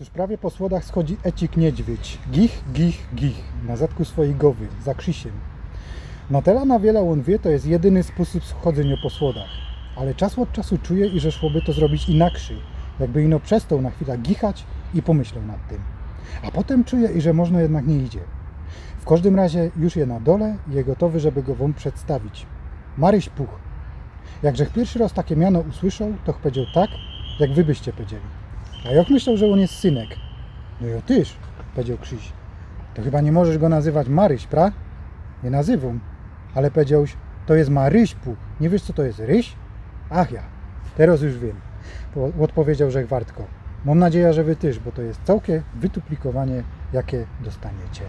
już prawie po słodach schodzi Ecik Niedźwiedź. Gich, gich, gich. Na zadku swojej głowy, za Krzysiem. Na tela na wiele on wie, to jest jedyny sposób schodzenia po słodach. Ale czas od czasu czuje, i że szłoby to zrobić inaczej. Jakby ino przestał na chwilę gichać i pomyślał nad tym. A potem czuje, i że można jednak nie idzie. W każdym razie już je na dole i je gotowy, żeby go wam przedstawić. Maryś Puch. Jakżech pierwszy raz takie miano usłyszał, to powiedział tak, jak wy byście powiedzieli. A jak myślał, że on jest synek? No ja tyż, powiedział Krzyś. To chyba nie możesz go nazywać Maryś, pra? Nie nazywam. Ale powiedziałś, to jest Maryś Puch. Nie wiesz, co to jest ryś? Ach ja, teraz już wiem. Odpowiedział Żech Wartko. Mam nadzieję, że wy też, bo to jest całkiem wytuplikowanie, jakie dostaniecie.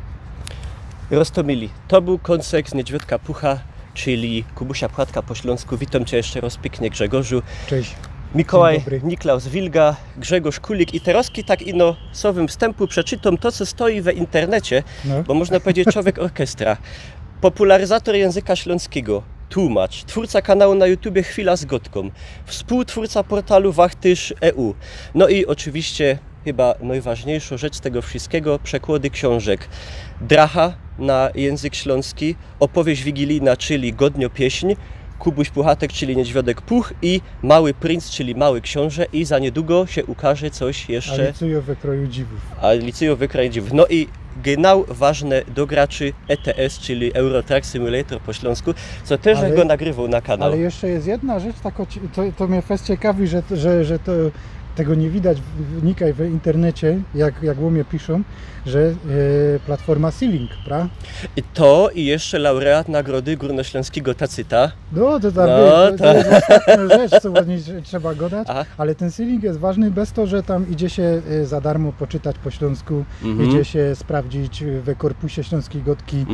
Roztomili. To był koncert z Niedźwiadka Pucha, czyli Kubusia Płatka po śląsku. Witam Cię jeszcze raz pięknie, Grzegorzu. Cześć. Mikołaj Niklaus Wilga, Grzegorz Kulik i teraz tak ino słowem wstępu przeczytam to, co stoi w internecie, bo można powiedzieć człowiek orkiestra. Popularyzator języka śląskiego, tłumacz, twórca kanału na YouTubie Chwila z Gotką, współtwórca portalu Wachtyż.eu. No i oczywiście chyba najważniejsza rzecz z tego wszystkiego, przekłady książek. Dracha na język śląski, opowieść wigilijna, czyli Godnio pieśń, Kubuś Puchatek, czyli Niedźwiadek Puch i Mały Princ, czyli Mały Książę i za niedługo się ukaże coś jeszcze... Alicja w wykroju dziwów. Alicja w wykroju dziwów. No i genau ważne do graczy ETS, czyli Euro Truck Simulator po śląsku, co też go nagrywał na kanał. Ale jeszcze jest jedna rzecz, to mnie fest ciekawi, że to tego nie widać, wnikaj w internecie, jak łomie piszą, że platforma Sealink, prawda? To i jeszcze laureat nagrody Górnośląskiego Tacyta. No, to tam to jest ostatnia rzecz, co ładnie trzeba gadać, ale ten Sealink jest ważny bez to, że tam idzie się za darmo poczytać po śląsku, idzie się sprawdzić w korpusie śląskiej gotki,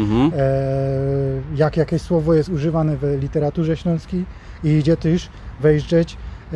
jak jakieś słowo jest używane w literaturze śląskiej i idzie też wejrzeć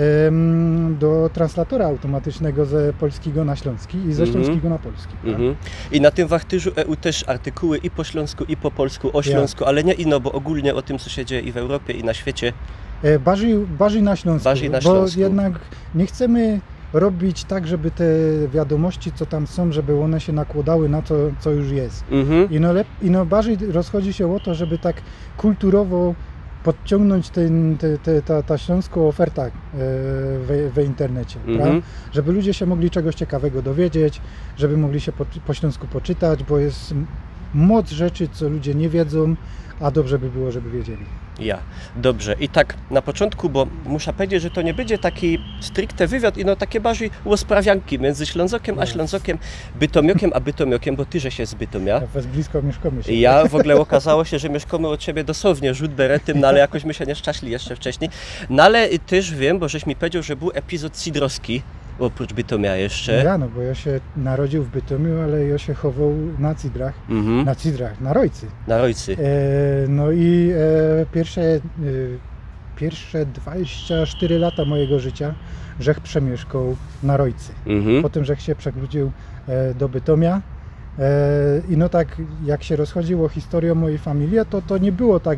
do translatora automatycznego ze polskiego na śląski i ze śląskiego na polski. I na tym Wachtyżu.eu też artykuły i po śląsku, i po polsku, o śląsku, ale nie ino, bo ogólnie o tym, co się dzieje i w Europie, i na świecie. Barzy na śląsku, bo jednak nie chcemy robić tak, żeby te wiadomości, co tam są, żeby one się nakładały na to, co już jest. Bardziej rozchodzi się o to, żeby tak kulturowo podciągnąć ta śląską ofertę w internecie, żeby ludzie się mogli czegoś ciekawego dowiedzieć, żeby mogli się po śląsku poczytać, bo jest moc rzeczy, co ludzie nie wiedzą, a dobrze by było, żeby wiedzieli. Dobrze. I tak na początku, bo muszę powiedzieć, że to nie będzie taki stricte wywiad, takie bardziej łosprawianki między Ślązokiem a Ślązokiem, Bytomiokiem a Bytomiokiem, bo tyże się z Bytomia. Was blisko mieszkamy się. Ja w ogóle okazało się, że mieszkamy od Ciebie dosłownie rzut beretem, ale jakoś my się nie szczęśli jeszcze wcześniej. Ale też wiem, bo żeś mi powiedział, że był epizod sidrowski, oprócz Bytomia jeszcze. Bo ja się narodził w Bytomiu, ale ja się chował na Cidrach, na Rojcy. Na Rojcy. No i pierwsze 24 lata mojego życia żech przemieszkał na Rojcy. Potem żech się przewrócił do Bytomia. I tak jak się rozchodziło historią mojej familii, to nie było tak,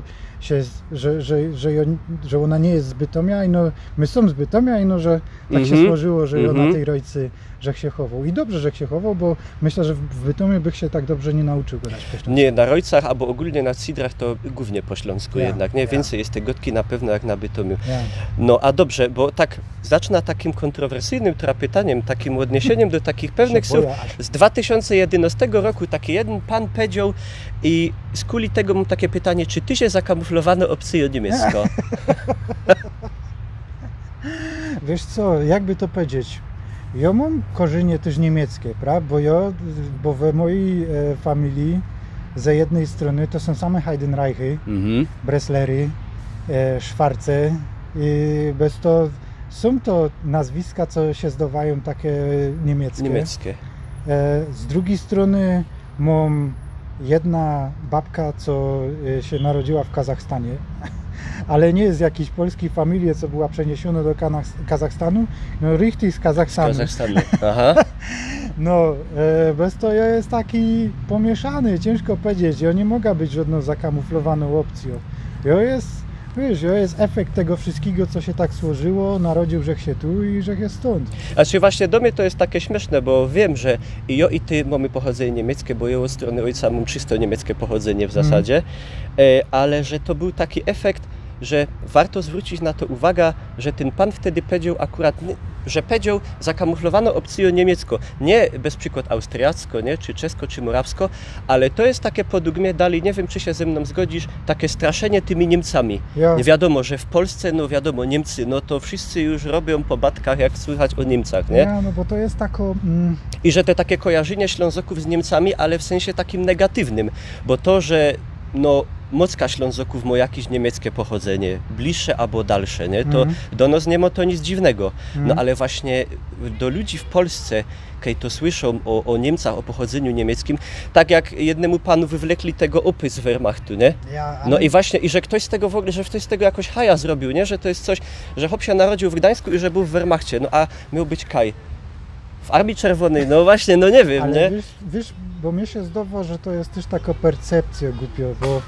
że ona nie jest z Bytomia, my są z Bytomia, że tak się złożyło, że na tej Rojcy żech się chował. I dobrze, że się chował, bo myślę, że w Bytomiu bych się tak dobrze nie nauczył gadać po śląsku. Nie, na Rojcach albo ogólnie na Cidrach to głównie po śląsku jednak, nie? Więcej jest tej gotki na pewno jak na Bytomiu. No a dobrze, bo tak zacznę takim kontrowersyjnym pytaniem, takim odniesieniem do takich pewnych słów. Z 2011 roku taki jeden pan powiedział i z kuli tego mam takie pytanie, czy ty się zakamuflowano obcyjo niemiecko? Wiesz co, jakby to powiedzieć? Ja mam korzenie też niemieckie, prawda? Bo we mojej familii ze jednej strony to są same Heidenreichy, Breslery, Schwarze i bez to są to nazwiska, co się zdawają takie niemieckie. Z drugiej strony mam jedna babka, co się narodziła w Kazachstanie, ale nie z jakiejś polskiej familii, co była przeniesiona do Kazachstanu, richtig z Kazachstanu. Bez to ja jest taki pomieszany, ciężko powiedzieć. Ja nie mogę być żadną zakamuflowaną opcją. Ja jest wiesz, to jest efekt tego wszystkiego, co się tak złożyło, narodził, że się tu i że jest stąd. Znaczy właśnie do mnie to jest takie śmieszne, bo wiem, że i ja i ty mamy pochodzenie niemieckie, bo ja od strony ojca mam czysto niemieckie pochodzenie w zasadzie, ale że to był taki efekt, że warto zwrócić na to uwagę, że ten pan wtedy powiedział akurat, że powiedział zakamuflowaną opcją niemiecko, nie bez przykład austriacko, nie, czy czesko, czy morawsko, ale to jest takie podugmie dalej, nie wiem czy się ze mną zgodzisz, takie straszenie tymi Niemcami. Ja. Nie wiadomo, że w Polsce, no wiadomo, Niemcy, no to wszyscy już robią po batkach, jak słychać o Niemcach, nie? Ja, no bo to jest tako... I że te takie kojarzenie Ślązoków z Niemcami, ale w sensie takim negatywnym, bo to, że no mocka Ślązoków ma jakieś niemieckie pochodzenie, bliższe albo dalsze, nie? To do nas nie ma to nic dziwnego. No ale właśnie do ludzi w Polsce, kiedy to słyszą o Niemcach, o pochodzeniu niemieckim, tak jak jednemu panu wywlekli tego opis z Wehrmachtu, nie? Ja, ale... No i właśnie, i że ktoś z tego w ogóle, że ktoś z tego jakoś haja zrobił, nie? Że to jest coś, że chłop się narodził w Gdańsku i że był w Wehrmachcie, no a miał być kaj w Armii Czerwonej, no właśnie, no nie wiem, ale nie? Wiesz, bo mnie się zdawa, że to jest też taka percepcja głupio, bo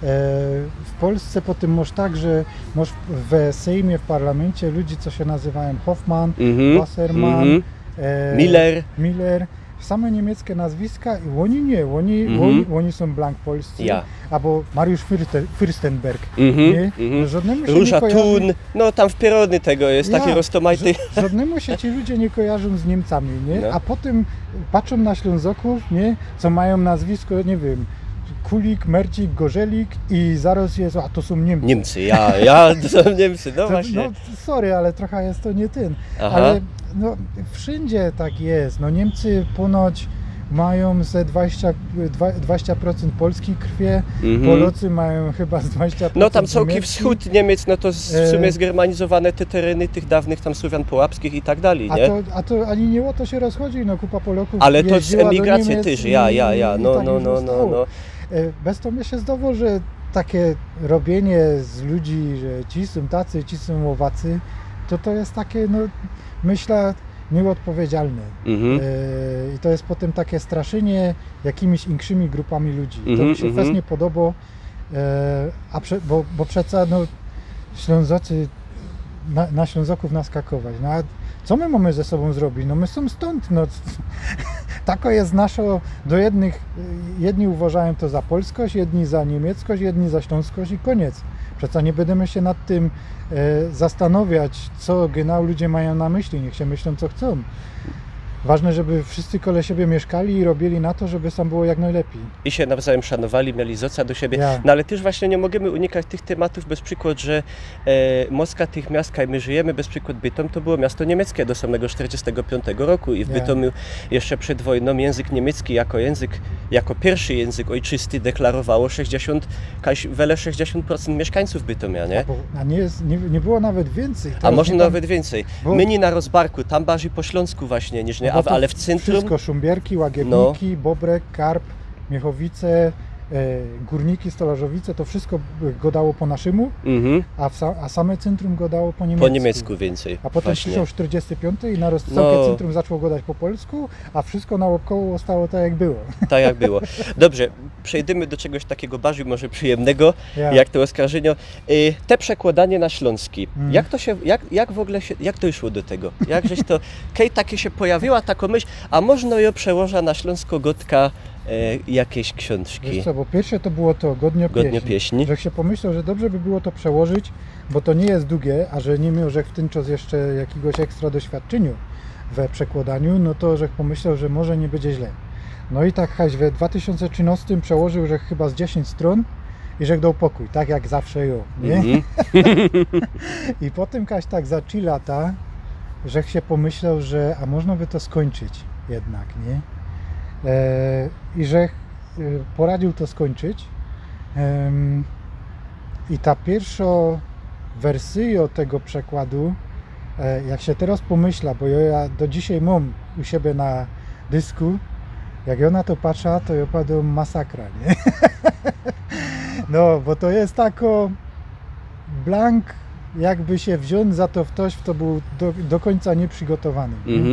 w Polsce potem masz tak, że masz w Sejmie, w parlamencie ludzi, co się nazywają Hoffmann, Wassermann, Miller, same niemieckie nazwiska i oni nie, oni są blank polscy, albo Mariusz Fürstenberg, nie? Żadnemu się Róża nie kojarzy... Thun, no tam w Pierony tego jest, taki roztomajty. Żadnemu się ci ludzie nie kojarzą z Niemcami, nie? No. A potem patrzą na Ślązoków, nie? Co mają nazwisko, nie wiem, Kulik, Mercik, Gorzelik i zaraz jest, a to są Niemcy. Niemcy, to są Niemcy, no właśnie. No sorry, ale trochę jest to nie ten. Ale no, wszędzie tak jest. No Niemcy ponoć mają ze 20% polskiej krwi, Polacy mają chyba z 20%. No tam całki wschód Niemiec, no to w sumie zgermanizowane te tereny tych dawnych tam Słowian połapskich i tak dalej, nie? A to ani nie o to się rozchodzi, no kupa Polaków. Ale to z emigracji też, no. Bez to mnie się zdawało, że takie robienie z ludzi, że ci są tacy, ci są owacy, to jest takie, no myślę, nieodpowiedzialne. I to jest potem takie straszenie jakimiś większymi grupami ludzi. To mi się fest nie podoba, bo przecież no, Ślązacy, na Ślązaków naskakować. No, a co my mamy ze sobą zrobić? No my są stąd. No. Tako jest nasze do jednych, jedni uważają to za polskość, jedni za niemieckość, jedni za śląskość i koniec. Przecież nie będziemy się nad tym zastanawiać, co genau ludzie mają na myśli, niech się myślą co chcą. Ważne, żeby wszyscy koło siebie mieszkali i robili na to, żeby sam było jak najlepiej. I się nawzajem szanowali, mieli zoca do siebie. No ale też właśnie nie możemy unikać tych tematów, bez przykład, że Moskwa tych miast, jak my żyjemy, bez przykład Bytom, to było miasto niemieckie do samego 1945 roku i w Bytomiu jeszcze przed wojną język niemiecki jako pierwszy język ojczysty deklarowało 60% mieszkańców Bytomia, nie? A nie było nawet więcej. A może nawet więcej. Myni na Rozbarku, tam bardziej po śląsku właśnie niż nie. Ale w centrum... Wszystko Szumbierki, Łagiewniki, Bobrek, Karp, Miechowice, Górniki, Stolarzowice, to wszystko go dało po naszemu, a same centrum go dało po niemiecku. Po niemiecku więcej. A potem przyszedł 45 i naraz całe centrum zaczęło go dać po polsku, a wszystko naokoło zostało tak jak było. Tak jak było. Dobrze, przejdziemy do czegoś takiego bardziej może przyjemnego, jak to oskarżenie. Te przekładanie na śląski. Jak to się, jak w ogóle się, jak dojszło do tego? Jak żeś to, kiedy takie się pojawiła taka myśl, a można ją przełożyć na śląsko-gotka jakieś książki. Wiesz co, bo pierwsze to było to Godnio pieśni. Że się pomyślał, że dobrze by było to przełożyć, bo to nie jest długie, a że nie miał, że w tym czas jeszcze jakiegoś ekstra doświadczeniu we przekładaniu, no to że pomyślał, że może nie będzie źle. No i tak Haś w 2013 przełożył, że chyba z 10 stron i że dał pokój, tak jak zawsze nie? I potem Kaś tak za 3 lata, że się pomyślał, że a można by to skończyć jednak, nie? I że poradził to skończyć. I ta pierwsza wersja tego przekładu, jak się teraz pomyśla, bo ja do dzisiaj mam u siebie na dysku, jak ja na to patrzę, to ja padł masakra, nie? No, bo to jest tako blank, jakby się wziąć za to w ktoś, kto był do końca nieprzygotowany.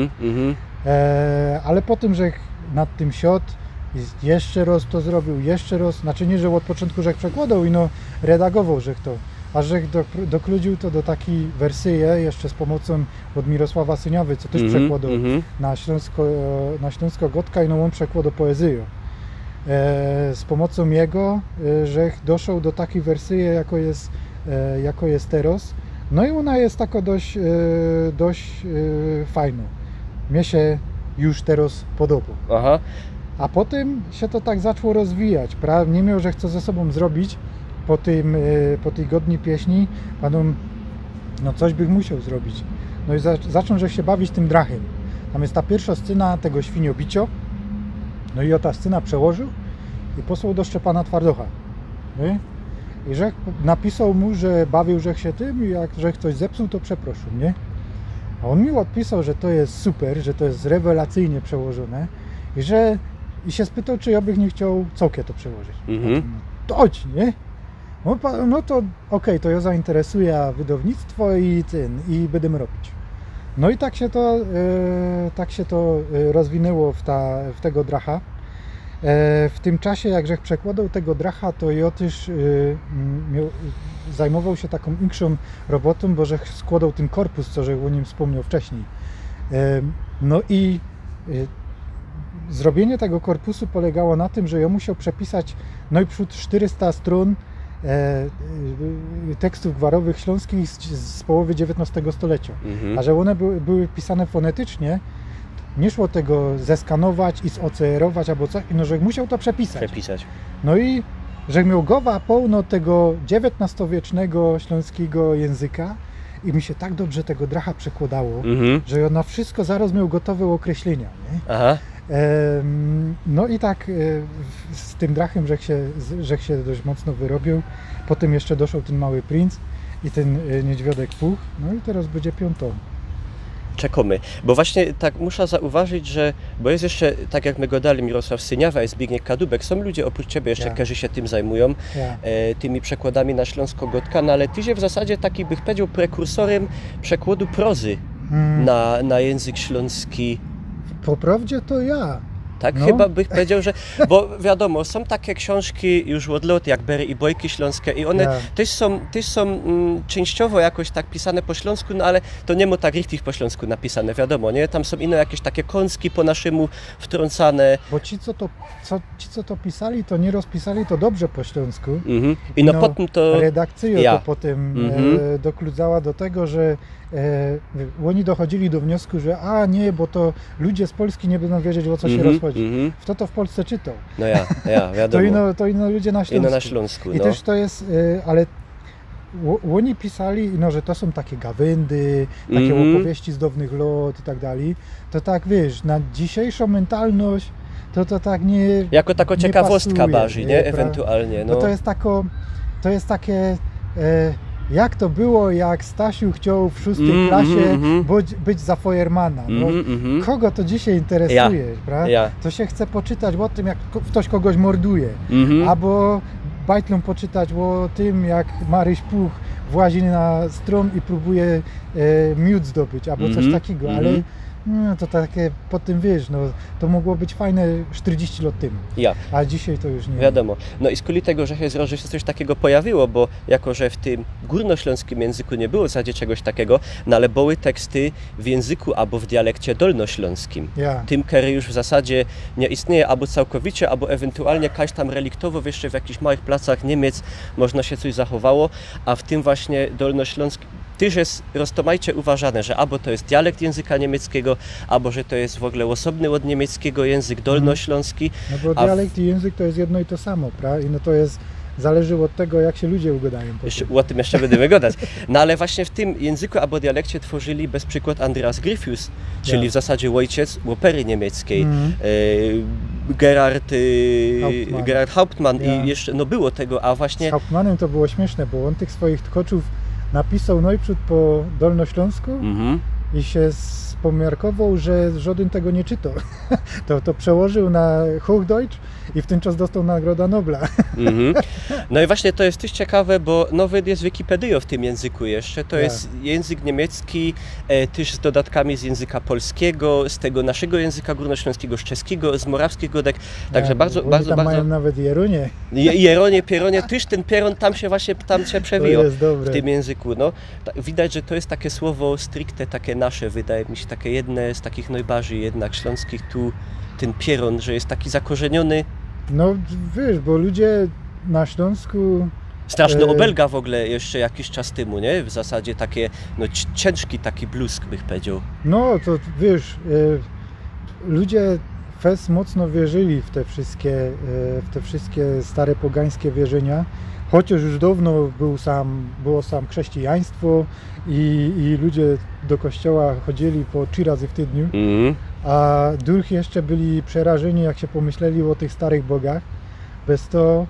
Ale po tym, że nad tym siadł i jeszcze raz to zrobił, jeszcze raz, znaczy nie, że od początku, że przekładał i no redagował, że to, a że dokludził to do takiej wersyje jeszcze z pomocą od Mirosława Syniawy, co też przekładał na śląsko-gotka i no on przekładał poezję. Z pomocą jego, że doszedł do takiej wersyje, jako jest teraz. No i ona jest taka dość fajna. Mnie się już teraz podoba. Aha. A potem się to tak zaczęło rozwijać. Nie miał, że chce ze sobą zrobić po tej godnej pieśni, no coś bych musiał zrobić. No i zaczął, że się bawić tym drachem. Tam jest ta pierwsza scena tego świniobicia. No i ta scena przełożył i posłał do Szczepana Twardocha. Nie? I że napisał mu, że bawił się tym i jak że ktoś zepsuł, to przeprosił, nie? A on mi odpisał, że to jest super, że to jest rewelacyjnie przełożone i się spytał, czy ja bych nie chciał całkiem to przełożyć. To chodź, nie? No to okej, to ja zainteresuję wydawnictwo i będziemy robić. No i tak się to rozwinęło w tego dracha. W tym czasie, jak żech przekładał tego dracha, to ja też zajmował się taką większą robotą, bo żech składał ten korpus, co żech o nim wspomniał wcześniej. No i zrobienie tego korpusu polegało na tym, że ja musiał przepisać najprzód 400 stron tekstów gwarowych śląskich z połowy XIX stulecia. A że one były pisane fonetycznie, nie szło tego zeskanować i zocerować albo coś, no że musiał to przepisać. No i że miał goła pełno tego XIX-wiecznego śląskiego języka i mi się tak dobrze tego dracha przekładało, że ja na wszystko zaraz miał gotowe określenia. Nie? Aha. No i tak z tym drachem żech się dość mocno wyrobił. Potem jeszcze doszedł ten Mały Princ i ten Niedźwiadek Puch. No i teraz będzie 5. Czekamy, bo właśnie tak muszę zauważyć, bo jest jeszcze, tak jak my go dali, Mirosław Syniawa i Zbigniew Kadłubek, są ludzie oprócz Ciebie jeszcze, którzy się tym zajmują, tymi przekładami na śląsko-gotka, no ale Ty się w zasadzie taki, bych powiedział, prekursorem przekładu prozy na język śląski. Po prawdzie to ja. Tak, chyba bych powiedział, że, bo wiadomo, są takie książki już od lat, jak Bery i Bojki Śląskie i one też są częściowo jakoś tak pisane po śląsku, no ale to nie ma tak richtig po śląsku napisane, wiadomo, nie? Tam są inne jakieś takie kąski po naszemu wtrącane. Bo ci, co to pisali, to nie rozpisali to dobrze po śląsku. I no potem to... Redakcja to potem dokludzała do tego, że oni dochodzili do wniosku, że nie, bo to ludzie z Polski nie będą wiedzieć, o co się rozchodzi. Kto to w Polsce czytał? No ja wiadomo. to ino ludzie na Śląsku. Na Śląsku, I też to jest, ale oni pisali, że to są takie gawędy, takie opowieści z dawnych lat i tak dalej. To tak, wiesz, na dzisiejszą mentalność to tak nie jako taka ciekawostka bardziej, nie? Prawda? Ewentualnie. No to jest takie... Jak to było, jak Stasiu chciał w 6. klasie być za Feuermana? Kogo to dzisiaj interesuje? To się chce poczytać o tym, jak ktoś kogoś morduje. Albo bajtlą poczytać o tym, jak Maryś Puch włazi na strom i próbuje miód zdobyć, albo coś takiego. Ale to takie, po tym wiesz, to mogło być fajne 40 lat temu, a dzisiaj to już nie. Wiadomo. No i z kuli tego, że się coś takiego pojawiło, bo jako, że w tym górnośląskim języku nie było w zasadzie czegoś takiego, no ale były teksty w języku albo w dialekcie dolnośląskim. Tym, który już w zasadzie nie istnieje albo całkowicie, albo ewentualnie kaś tam reliktowo jeszcze w jakichś małych placach Niemiec można się coś zachowało, a w tym właśnie dolnośląskim też jest roztomajcie uważane, że albo to jest dialekt języka niemieckiego, albo że to jest w ogóle osobny od niemieckiego język dolnośląski. No bo dialekt i język to jest jedno i to samo, prawda? I to jest, zależy od tego, jak się ludzie ugadają. O tym jeszcze będziemy gadać. No ale właśnie w tym języku albo dialekcie tworzyli bez przykład Andreas Gryfius, czyli w zasadzie ojciec opery niemieckiej, Gerhard Hauptmann i jeszcze, było tego, a właśnie... Z Hauptmannem to było śmieszne, bo on tych swoich tkoczów napisał najprzód po dolnośląsku i się spomiarkował, że żaden tego nie czytał. To przełożył na Hochdeutsch i w ten czas dostał Nagrodę Nobla. No i właśnie to jest też ciekawe, bo nawet jest Wikipedia w tym języku jeszcze. To jest język niemiecki, też z dodatkami z języka polskiego, z tego naszego języka górnośląskiego, z czeskiego, z morawskich godek. Także bardzo mają nawet Jeronie. Jeronie, Pieronie, też ten Pieron tam się przewijał w tym języku. No, widać, że to jest takie słowo stricte takie nasze, wydaje mi się, takie jedne z takich najbardziej jednak śląskich tu, ten Pieron, że jest taki zakorzeniony. No wiesz, bo ludzie na Śląsku... Straszny obelga w ogóle jeszcze jakiś czas temu, nie? W zasadzie takie, no ciężki taki blusk, bych powiedział. No to wiesz, ludzie fest mocno wierzyli w te wszystkie stare pogańskie wierzenia, chociaż już dawno było sam chrześcijaństwo i ludzie do kościoła chodzili po 3 razy w tygodniu, a duch jeszcze byli przerażeni, jak się pomyśleli o tych starych bogach. Bez to,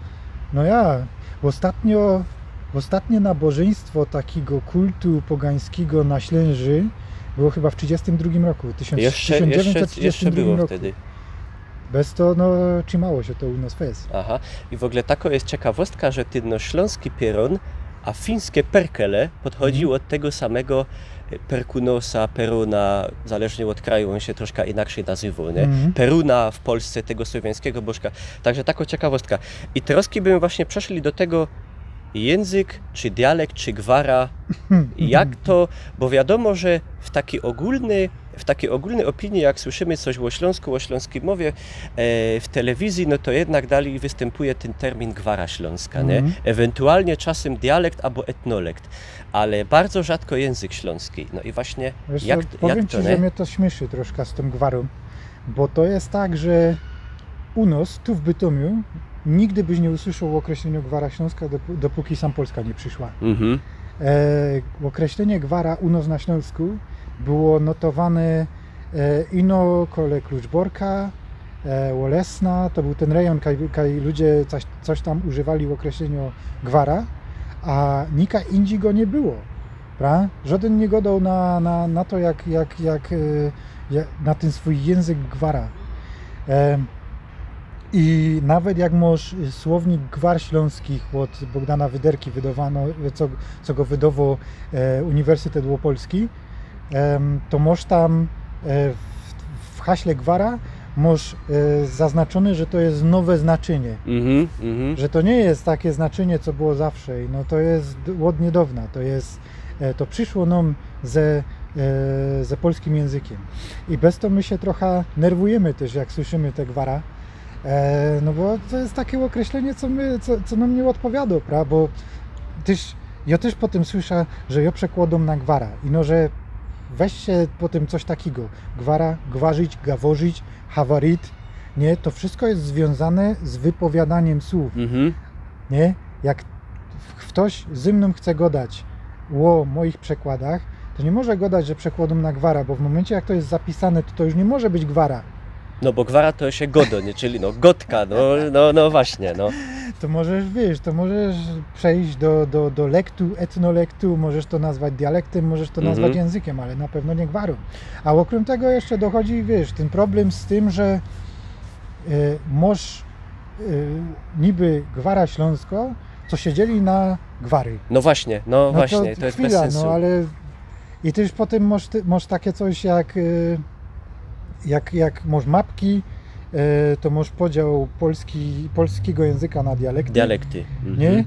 ostatnie nabożeństwo takiego kultu pogańskiego na Ślęży było chyba w 1932 roku, 1932 jeszcze było roku. Wtedy. Bez to, trzymało się to u nas fest. Aha, i w ogóle taka jest ciekawostka, że ten śląski pieron, a fińskie perkele podchodził od tego samego perkunosa, peruna, zależnie od kraju, on się troszkę inaczej nazywał, nie? Peruna w Polsce, tego słowiańskiego bożka. Także taka ciekawostka. I troszkę bym właśnie przeszli do tego język, czy dialekt, czy gwara, jak to, bo wiadomo, że w takiej ogólnej opinii, jak słyszymy coś o Śląsku, o śląskiej mowie w telewizji, no to jednak dalej występuje ten termin gwara śląska, nie? Ewentualnie czasem dialekt albo etnolekt, ale bardzo rzadko język śląski. No i właśnie powiem to, Ci, że mnie to śmieszy troszkę z tą gwarą, bo to jest tak, że u nas, tu w Bytomiu, nigdy byś nie usłyszał o określeniu gwara śląska, dopóki sam Polska nie przyszła. Określenie gwara u nas na Śląsku było notowane ino kole Kluczborka, Łolesna, to był ten rejon, kaj ludzie coś tam używali w określeniu gwara, a nika indzi go nie było. Pra? Żaden nie godał na to, jak na ten swój język gwara. I nawet jak masz słownik gwar śląskich od Bogdana Wyderki wydawano, co go wydawał Uniwersytet Łopolski, to masz tam w haśle gwara masz zaznaczone, że to jest nowe znaczenie. Że to nie jest takie znaczenie, co było zawsze. No to jest od niedawna. To przyszło nam ze polskim językiem. I bez to my się trochę nerwujemy też, jak słyszymy te gwara. No bo to jest takie określenie, co nam nie odpowiada, prawda? Bo ja też potem słyszę, że ja przekładam na gwara. I no, że weź się potem coś takiego. Gwara, gwarzyć, gaworzyć, hawarit. Nie? To wszystko jest związane z wypowiadaniem słów. Nie? Jak ktoś ze mną chce gadać o moich przekładach, to nie może gadać, że przekładam na gwara, bo w momencie, jak to jest zapisane, to już nie może być gwara. No bo gwara to się godo, nie? Czyli gotka, no właśnie, no. To możesz, przejść do lektu, etnolektu, możesz to nazwać dialektem, możesz to nazwać językiem, ale na pewno nie gwarą. A okrem tego jeszcze dochodzi, ten problem z tym, że masz niby gwara śląsko, co się dzieli na gwary. No właśnie, to jest bez sensu. No ale i też potem masz takie coś jak masz mapki, to masz podział polskiego języka na dialekty. Dialekty. Nie?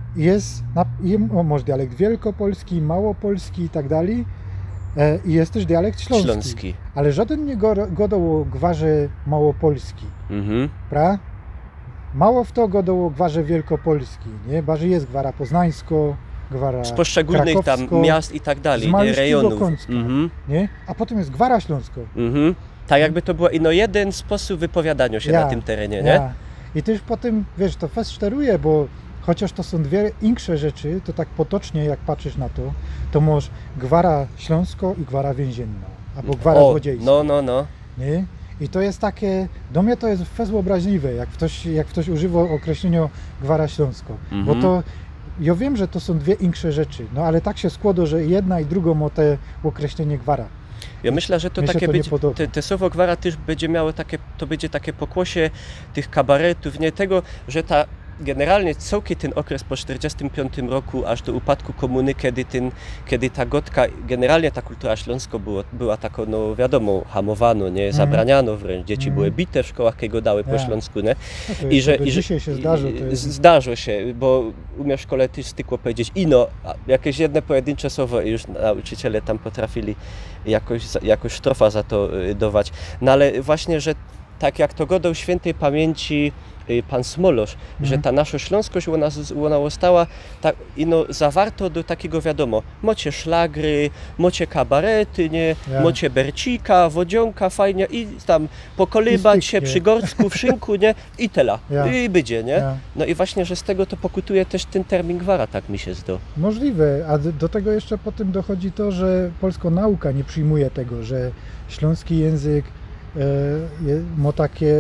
Masz dialekt wielkopolski, małopolski i tak dalej. I jest też dialekt śląski. Ale żaden nie godał o gwarze małopolski. Pra? Mało w to godał o gwarze wielkopolski. Nie? Barze jest gwara poznańsko, gwara z poszczególnych tam miast i tak dalej, z rejonów. Kącka, nie? A potem jest gwara śląsko. Tak jakby to był jeden sposób wypowiadania się na tym terenie, nie? I też potem, to fest steruje, bo chociaż to są dwie insze rzeczy, to tak potocznie jak patrzysz na to, to masz gwara śląsko i gwara więzienna, albo gwara złodziejska. No. Nie? I to jest takie, do mnie to jest fest obraźliwe, jak ktoś używa określenia gwara śląsko, bo to ja wiem, że to są dwie insze rzeczy, no ale tak się składa, że jedna i druga ma te określenie gwara. Ja myślę, że to Mi się takie to nie będzie, podoba. te słowo gwara też będzie miało takie, to będzie takie pokłosie tych kabaretów, nie tego, że ta generalnie całkiem ten okres po 1945 roku, aż do upadku komuny, kiedy ta gotka, generalnie ta kultura śląska była taką, no wiadomo, hamowano, nie, zabraniano wręcz, dzieci były bite w szkołach, kiedy dały po śląsku, nie? No dzisiaj się zdarzy. Zdarza się, bo u mnie w szkole też stykło powiedzieć ino, jakieś jedne pojedyncze słowo i już nauczyciele tam potrafili jakoś sztrofa za to dawać. No ale właśnie, że tak jak to godał świętej pamięci pan Smolosz, że ta nasza śląskość ona została tak, zawarto do takiego, wiadomo, mocie szlagry, mocie kabarety, nie, mocie bercika, wodzionka, fajnie i tam pokolybać się przy gorcku, w szynku, nie, i tela, i będzie, nie. No i właśnie, że z tego to pokutuje też ten termin gwara, tak mi się zda. Możliwe, a do tego jeszcze potem dochodzi to, że polska nauka nie przyjmuje tego, że śląski język ma takie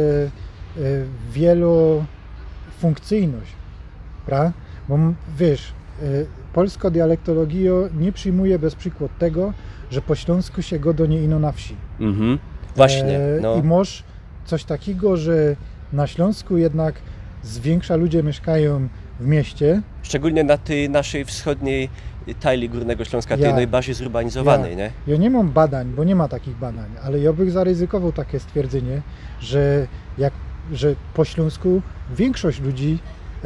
wielofunkcyjność, prawda? Bo wiesz, polska dialektologia nie przyjmuje bez przykład tego, że po śląsku się go do nie ino na wsi. Właśnie. No. I masz coś takiego, że na Śląsku jednak zwiększa ludzie mieszkają w mieście. Szczególnie na tej naszej wschodniej tajli Górnego Śląska, tej najbardziej zurbanizowanej, nie? Ja nie mam badań, bo nie ma takich badań, ale ja bym zaryzykował takie stwierdzenie, że po Śląsku większość ludzi,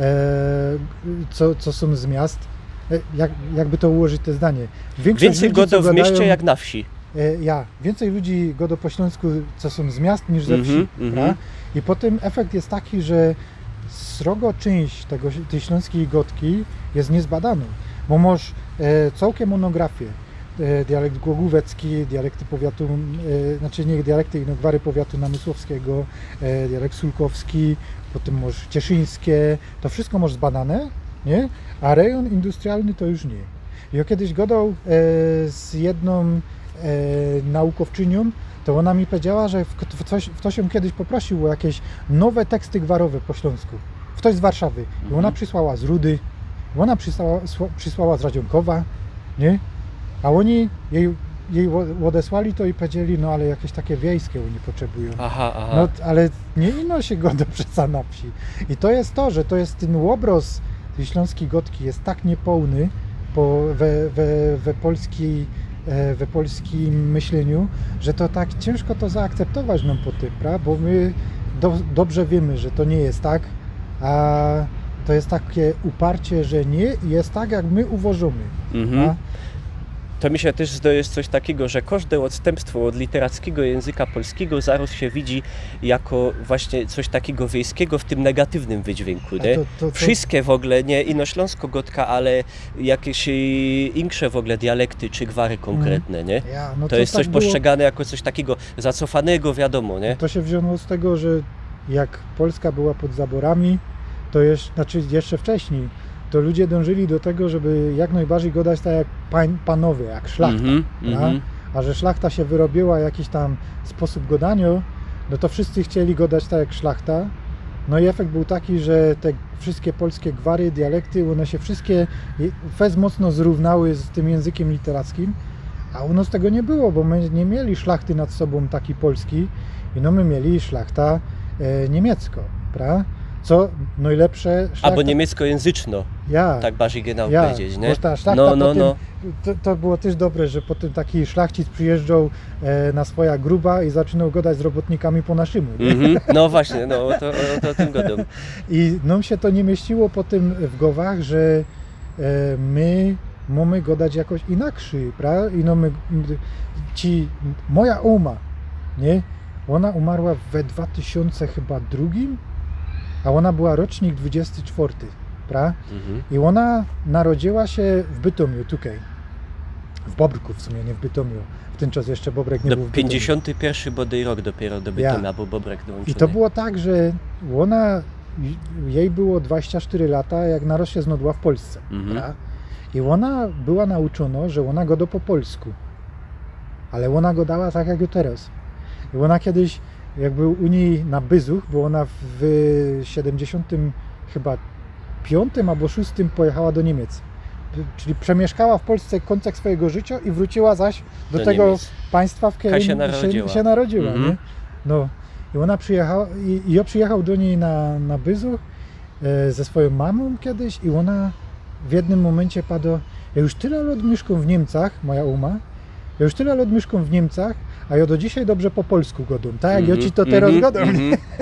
co są z miast, jakby to ułożyć te zdanie. Więcej godo w mieście jak na wsi. Więcej ludzi godo po Śląsku, co są z miast niż ze wsi. I potem efekt jest taki, że srogo część tej śląskiej gotki jest niezbadana, bo masz całkiem monografię. Dialekt głogówecki, dialekty powiatu, znaczy nie dialekty, gwary powiatu namysłowskiego, dialekt sulkowski, potem masz cieszyńskie, to wszystko masz zbadane, nie? A rejon industrialny to już nie. Ja kiedyś gadał z jedną naukowczynią, to ona mi powiedziała, że ktoś ją kiedyś poprosił o jakieś nowe teksty gwarowe po śląsku. Ktoś z Warszawy. I ona przysłała z Rudy, ona przysłała z Radzionkowa, nie? A oni jej odesłali to i powiedzieli, no ale jakieś takie wiejskie oni potrzebują. No ale nie ino się godo przeca na wsi. I to jest to, że to jest ten obraz tej śląskiej gotki jest tak niepełny we polskim myśleniu, że to tak ciężko to zaakceptować nam po tym, bo my dobrze wiemy, że to nie jest tak, a to jest takie uparcie, że nie jest tak, jak my uważamy. To mi się też zdaje coś takiego, że każde odstępstwo od literackiego języka polskiego zaraz się widzi jako właśnie coś takiego wiejskiego w tym negatywnym wydźwięku. Nie? Wszystkie w ogóle, nie ino-śląsko-gotka, ale jakieś insze w ogóle dialekty czy gwary konkretne, nie? To jest coś postrzegane jako coś takiego zacofanego, wiadomo, nie? To się wzięło z tego, że jak Polska była pod zaborami, to jeszcze wcześniej, to ludzie dążyli do tego, żeby jak najbardziej godać tak jak panowie, jak szlachta. A że szlachta się wyrobiła jakiś tam sposób godania, no to wszyscy chcieli godać tak jak szlachta. No i efekt był taki, że te wszystkie polskie gwary, dialekty, one się wszystkie mocno zrównały z tym językiem literackim, a u nas tego nie było, bo my nie mieli szlachty nad sobą taki polski, my mieli szlachta niemiecko, prawda? Co najlepsze... Albo niemieckojęzyczno, tak bardziej genau powiedzieć, nie? To było też dobre, że potem taki szlachcic przyjeżdżał na swoja gruba i zaczynał gadać z robotnikami po naszemu. No właśnie, to o tym gadam. I nam się to nie mieściło potem w głowach, że my mamy gadać jakoś inaczej, prawda? I moja oma, nie? Ona umarła we 2002, a ona była rocznik 24, prawda? I ona narodziła się w Bytomiu, tutaj. W Bobrku w sumie, nie w Bytomiu. W ten czas jeszcze Bobrek nie był w Bytomiu. 51 bodaj rok dopiero do Bytomia, bo Bobrek dołączony. I to było tak, że jej było 24 lata, jak naraz się znodła w Polsce. I ona była nauczona, że ona goda po polsku. Ale ona godała tak, jak teraz. I ona kiedyś, jak był u niej na Byzuch, bo ona w 70 chyba 5 albo 6 pojechała do Niemiec. czyli przemieszkała w Polsce końcach swojego życia i wróciła zaś do tego Niemiec. państwa, w którym się narodziła. Nie? No. I ona przyjechała, i ja przyjechał do niej na Byzu ze swoją mamą kiedyś i ona w jednym momencie padła, ja już tyle lat mieszkam w Niemcach, moja uma, ja już tyle lat mieszkam w Niemcach, a ja do dzisiaj dobrze po polsku gadam, tak jak ja ci to teraz gadam.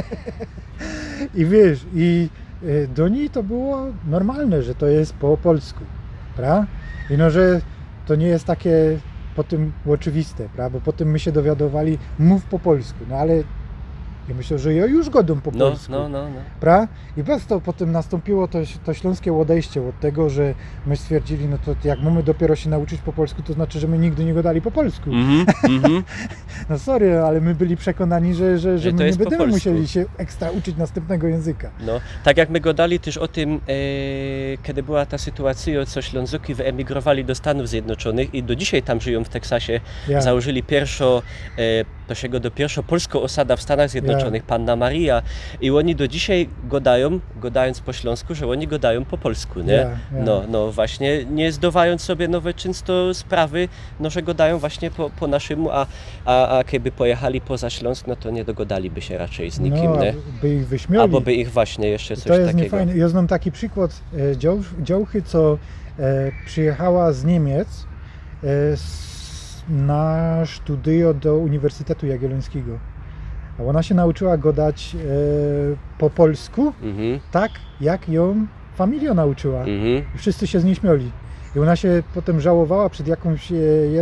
I wiesz, do niej to było normalne, że to jest po polsku, prawda? I no, że to nie jest takie potem oczywiste, prawda? Bo potem my się dowiadowali, mów po polsku, no ale ja myślę, że ja już gadam po polsku, prawda? I bez to potem nastąpiło to śląskie odejście od tego, że my stwierdzili, no to jak mamy dopiero się nauczyć po polsku, to znaczy, że my nigdy nie gadali po polsku. No sorry, ale my byli przekonani, że my nie będziemy musieli się ekstra uczyć następnego języka. No, tak jak my gadali też o tym, kiedy była ta sytuacja, co Ślązoki wyemigrowali do Stanów Zjednoczonych i do dzisiaj tam żyją w Teksasie, założyli pierwszą polską osadę w Stanach Zjednoczonych, Panna Maria, i oni do dzisiaj gadając po śląsku, że oni gadają po polsku, nie? No właśnie, nie zdawając sobie nowe często sprawy, no że gadają właśnie po naszemu, a kiedy pojechali poza Śląsk, no to nie dogadaliby się raczej z nikim, nie? By ich wyśmiali. Albo by ich właśnie jeszcze coś takiego. To jest takiego. niefajne. Ja znam taki przykład działchy, co przyjechała z Niemiec na studio do Uniwersytetu Jagiellońskiego. A ona się nauczyła gadać po polsku, tak jak ją familia nauczyła. I wszyscy się z niej śmiali. I ona się potem żałowała przed jakąś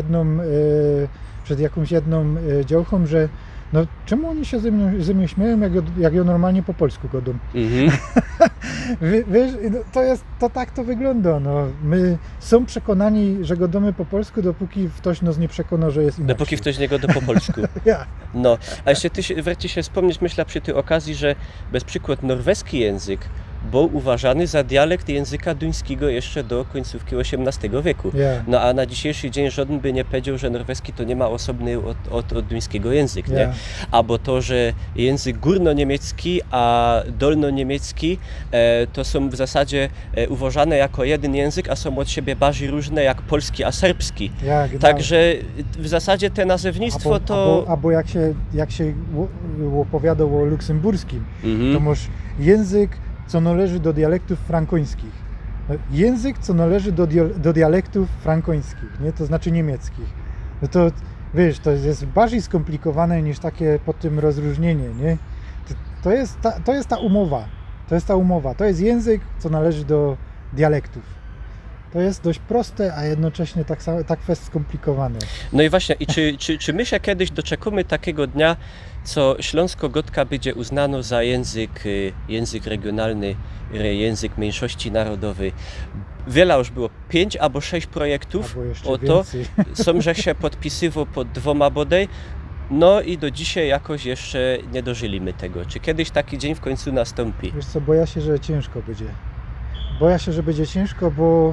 jedną działką, że no czemu oni się ze mnie śmieją, jak ja normalnie po polsku gadam. Wiesz, to tak to wygląda. No. My są przekonani, że gadamy po polsku, dopóki ktoś nas nie przekona, że jest inaczej. Dopóki ktoś nie gada po polsku. No, a jeszcze wreszcie się wspomnieć, myślę przy tej okazji, że bez przykład norweski język był uważany za dialekt języka duńskiego jeszcze do końcówki XVIII wieku. No a na dzisiejszy dzień żaden by nie powiedział, że norweski to nie ma osobny od duńskiego język, nie? Albo to, że język górno-niemiecki a dolno-niemiecki to są w zasadzie uważane jako jeden język, a są od siebie bardziej różne jak polski a serbski. Także w zasadzie te nazewnictwo Albo jak się opowiada o luksemburskim, to masz język, co należy do dialektów frankońskich. Język, co należy do dialektów frankońskich, nie? To znaczy niemieckich. No to wiesz, to jest bardziej skomplikowane niż takie po tym rozróżnienie, nie? To jest ta umowa. To jest język, co należy do dialektów. To jest dość proste, a jednocześnie tak fest skomplikowane. No i właśnie, czy my się kiedyś doczekamy takiego dnia, co śląsko-gotka będzie uznano za język regionalny, język mniejszości narodowej? Wiele już było, 5 albo 6 projektów o to, że się podpisywał pod 2 bodaj. No i do dzisiaj jakoś jeszcze nie dożyliśmy tego. Czy kiedyś taki dzień w końcu nastąpi? Wiesz co, boję się, że ciężko będzie. Boję się, że będzie ciężko, bo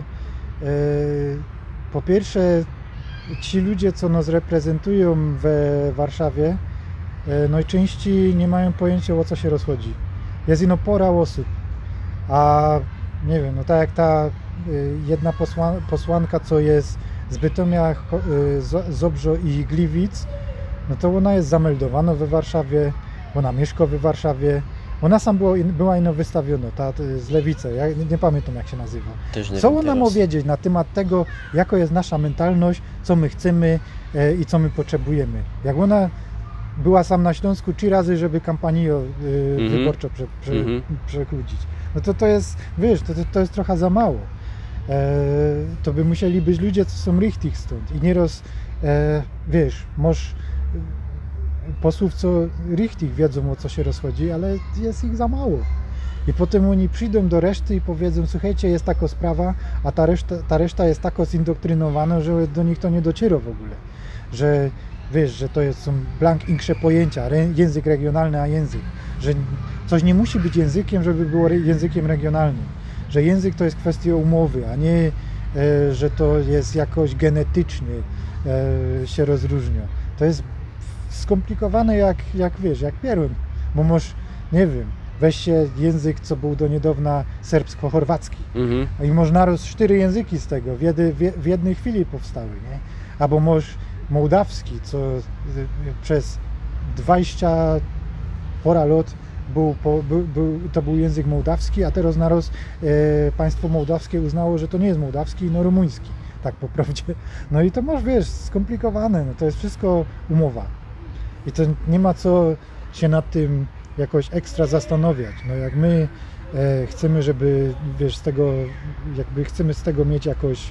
po pierwsze ci ludzie, co nas reprezentują w Warszawie, najczęściej nie mają pojęcia, o co się rozchodzi. Jest ino pora osób, a nie wiem, no tak jak ta jedna posłanka, co jest z Bytomia, Zobrzo i Gliwic, no to ona jest zameldowana we Warszawie, ona mieszka w Warszawie. Ona sam była ino wystawiona, ta z Lewicy, ja nie pamiętam jak się nazywa. Co ona ma wiedzieć na temat tego, jaka jest nasza mentalność, co my chcemy i co my potrzebujemy. Jak ona była sam na Śląsku 3 razy, żeby kampanię wyborczą przekludzić. No to jest, wiesz, to jest trochę za mało. To by musieli być ludzie, co są richtig stąd. I nieraz, wiesz, możesz posłów, co richtig wiedzą, o co się rozchodzi, ale jest ich za mało. I potem oni przyjdą do reszty i powiedzą, słuchajcie, jest taka sprawa, a ta reszta jest tak zindoktrynowana, że do nich to nie dociera w ogóle. Że wiesz, że to są blank insze pojęcia, język regionalny, a język. Że coś nie musi być językiem, żeby było językiem regionalnym. Że język to jest kwestia umowy, a nie, że to jest jakoś genetycznie się rozróżnia. To jest skomplikowane jak wiesz, jak pierłem. Bo możesz, nie wiem, weźcie język, co był do niedawna serbsko-chorwacki. I można narósł 4 języki z tego, w jednej chwili powstały, nie? Albo może mołdawski, co przez 20 pora lat to był język mołdawski, a teraz naraz państwo mołdawskie uznało, że to nie jest mołdawski, no rumuński, tak po prawdzie. No i to masz, wiesz, skomplikowane, no to jest wszystko umowa. I to nie ma co się nad tym jakoś ekstra zastanawiać. No jak my chcemy, żeby, wiesz, z tego, jakby chcemy z tego mieć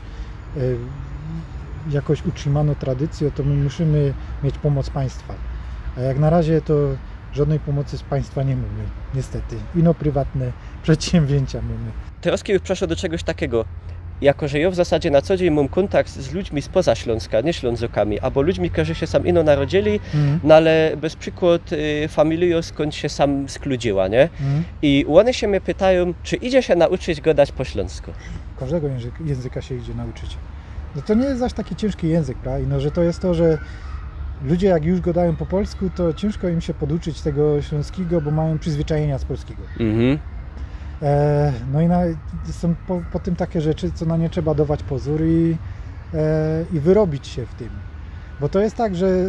jakoś utrzymaną tradycję, to my musimy mieć pomoc państwa. A jak na razie to żadnej pomocy z państwa nie mamy, niestety. Ino prywatne przedsięwzięcia mamy. Teraz już przeszło do czegoś takiego. Jako, że ja w zasadzie na co dzień mam kontakt z ludźmi spoza Śląska, nie Ślązokami, albo ludźmi, którzy się sam ino narodzili, no ale bez przykład familią skąd się sam skludziła, nie? I one się mnie pytają, czy idzie się nauczyć gadać po śląsku? Każdego języka się idzie nauczyć. No to nie jest aż taki ciężki język, prawda? No, że to jest to, że ludzie jak już gadają po polsku, to ciężko im się poduczyć tego śląskiego, bo mają przyzwyczajenia z polskiego. No i są po tym takie rzeczy, co na nie trzeba dawać pozór i wyrobić się w tym. Bo to jest tak, że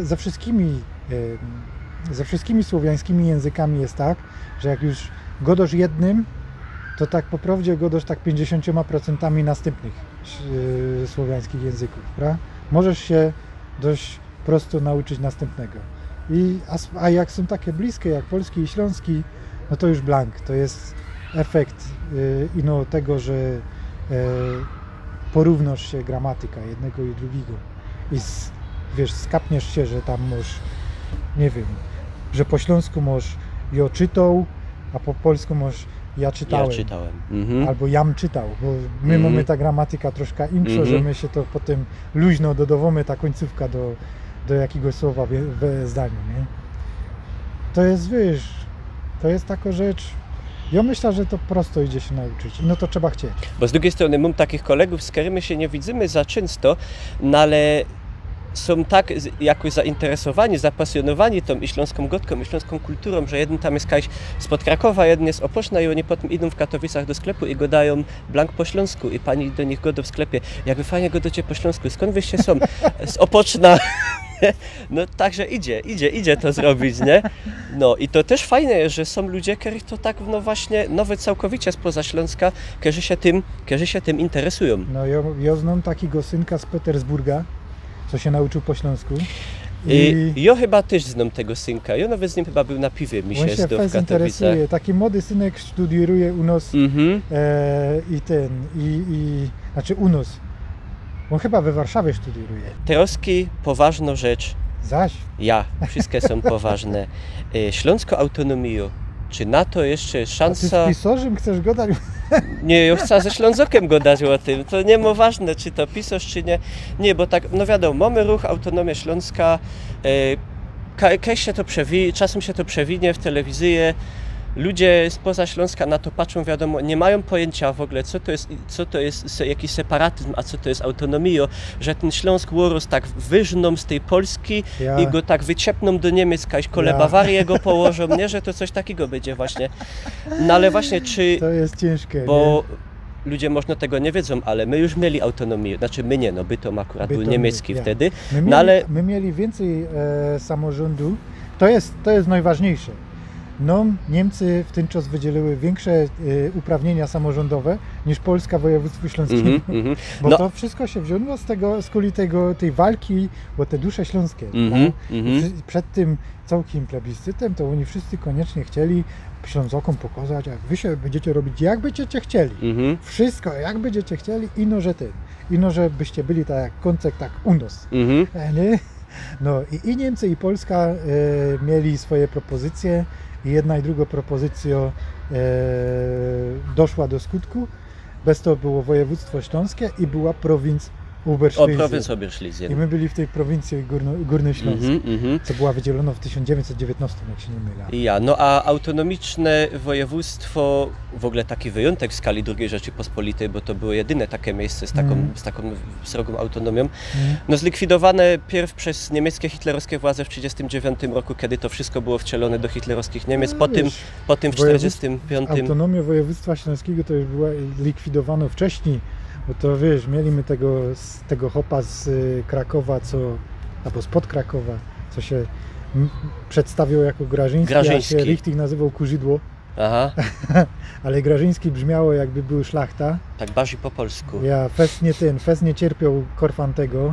ze wszystkimi słowiańskimi językami jest tak, że jak już godasz jednym, to tak po prawdzie godasz tak 50% następnych słowiańskich języków, prawda? Możesz się dość prosto nauczyć następnego. A jak są takie bliskie, jak polski i śląski, no to już blank. To jest efekt tego, że porównasz się gramatyka jednego i drugiego i wiesz, skapniesz się, że tam masz, nie wiem, że po śląsku masz jo czytał, a po polsku masz ja czytałem. Ja czytałem. Albo jam czytał, bo my mamy ta gramatyka troszkę inna, że my się to potem luźno dodawamy ta końcówka do jakiegoś słowa w zdaniu, nie? To jest, wiesz, to jest taka rzecz. Ja myślę, że to prosto idzie się nauczyć. No to trzeba chcieć. Bo z drugiej strony mam takich kolegów, z którymi się nie widzimy za często, no ale są tak jakoś zainteresowani, zapasjonowani tą i śląską godką, i śląską kulturą, że jeden tam jest kaś spod Krakowa, jeden jest z Opoczna i oni potem idą w Katowicach do sklepu i gadają blank po śląsku i pani do nich goda w sklepie. Jakby fajnie godacie po śląsku, skąd wyście są? Z Opoczna. No także idzie to zrobić, nie? No i to też fajne jest, że są ludzie, których to tak, no właśnie, nawet całkowicie spoza Śląska, którzy się tym interesują. No ja znam takiego synka z Petersburga, co się nauczył po śląsku. Ja chyba też znam tego synka. Ja nawet z nim chyba był na piwie, mi się zdał w Katowicach. Taki młody synek studiuje u nas znaczy u nas. On chyba we Warszawie studiuje. Troski, poważna rzecz. Zaś? Ja, wszystkie są poważne. Śląską autonomię. Czy na to jeszcze szansa? A ty z pisarzem chcesz gadać? Nie, ja chcę ze Ślązokiem gadać o tym. To nie ma ważne, czy to pisarz, czy nie. Nie, bo tak, no wiadomo, mamy ruch Autonomia Śląska. Czasem się to przewinie w telewizji. Ludzie spoza Śląska na to patrzą, wiadomo, nie mają pojęcia w ogóle, co to jest jakiś separatyzm, a co to jest autonomia, że ten Śląsk urósł tak wyżną z tej Polski i go tak wyciepną do Niemiec, kaś kole Bawarię go położą, nie, że to coś takiego będzie właśnie. No ale właśnie czy... To jest ciężkie, bo nie? Ludzie może tego nie wiedzą, ale my już mieli autonomię, znaczy my nie, no Bytom akurat był niemiecki wtedy. My mieli więcej samorządu, to jest najważniejsze. No, Niemcy w ten czas wydzieliły większe uprawnienia samorządowe niż Polska województwo śląskie. Bo to wszystko się wzięło z kuli tej walki o te dusze śląskie. Przed tym całkiem plebiscytem to oni wszyscy koniecznie chcieli Ślązokom pokazać, jak wy się będziecie robić, jak będziecie chcieli. Wszystko, jak będziecie chcieli, ino, że byście byli tak jak koncert, tak u nas. No i Niemcy, i Polska mieli swoje propozycje. I jedna i druga propozycja doszła do skutku. Bez to było województwo śląskie i była prowincja Provinz Oberschlesien. I my byli w tej prowincji Górny Śląsk, co była wydzielona w 1919, jak się nie mylę. No a autonomiczne województwo, w ogóle taki wyjątek w skali II Rzeczypospolitej, bo to było jedyne takie miejsce z taką srogą autonomią, no zlikwidowane pierw przez niemieckie hitlerowskie władze w 1939 roku, kiedy to wszystko było wcielone do hitlerowskich Niemiec, po tym w 1945. Autonomia województwa śląskiego to już była likwidowana wcześniej. Bo to wiesz, mieliśmy tego chopa z Krakowa, albo spod Krakowa, co się przedstawiał jako Grażyński, a się Richtig nazywał Kurzydło. Aha. Ale Grażyński brzmiało, jakby był szlachta. Tak bardziej po polsku. Fest nie cierpiał Korfantego.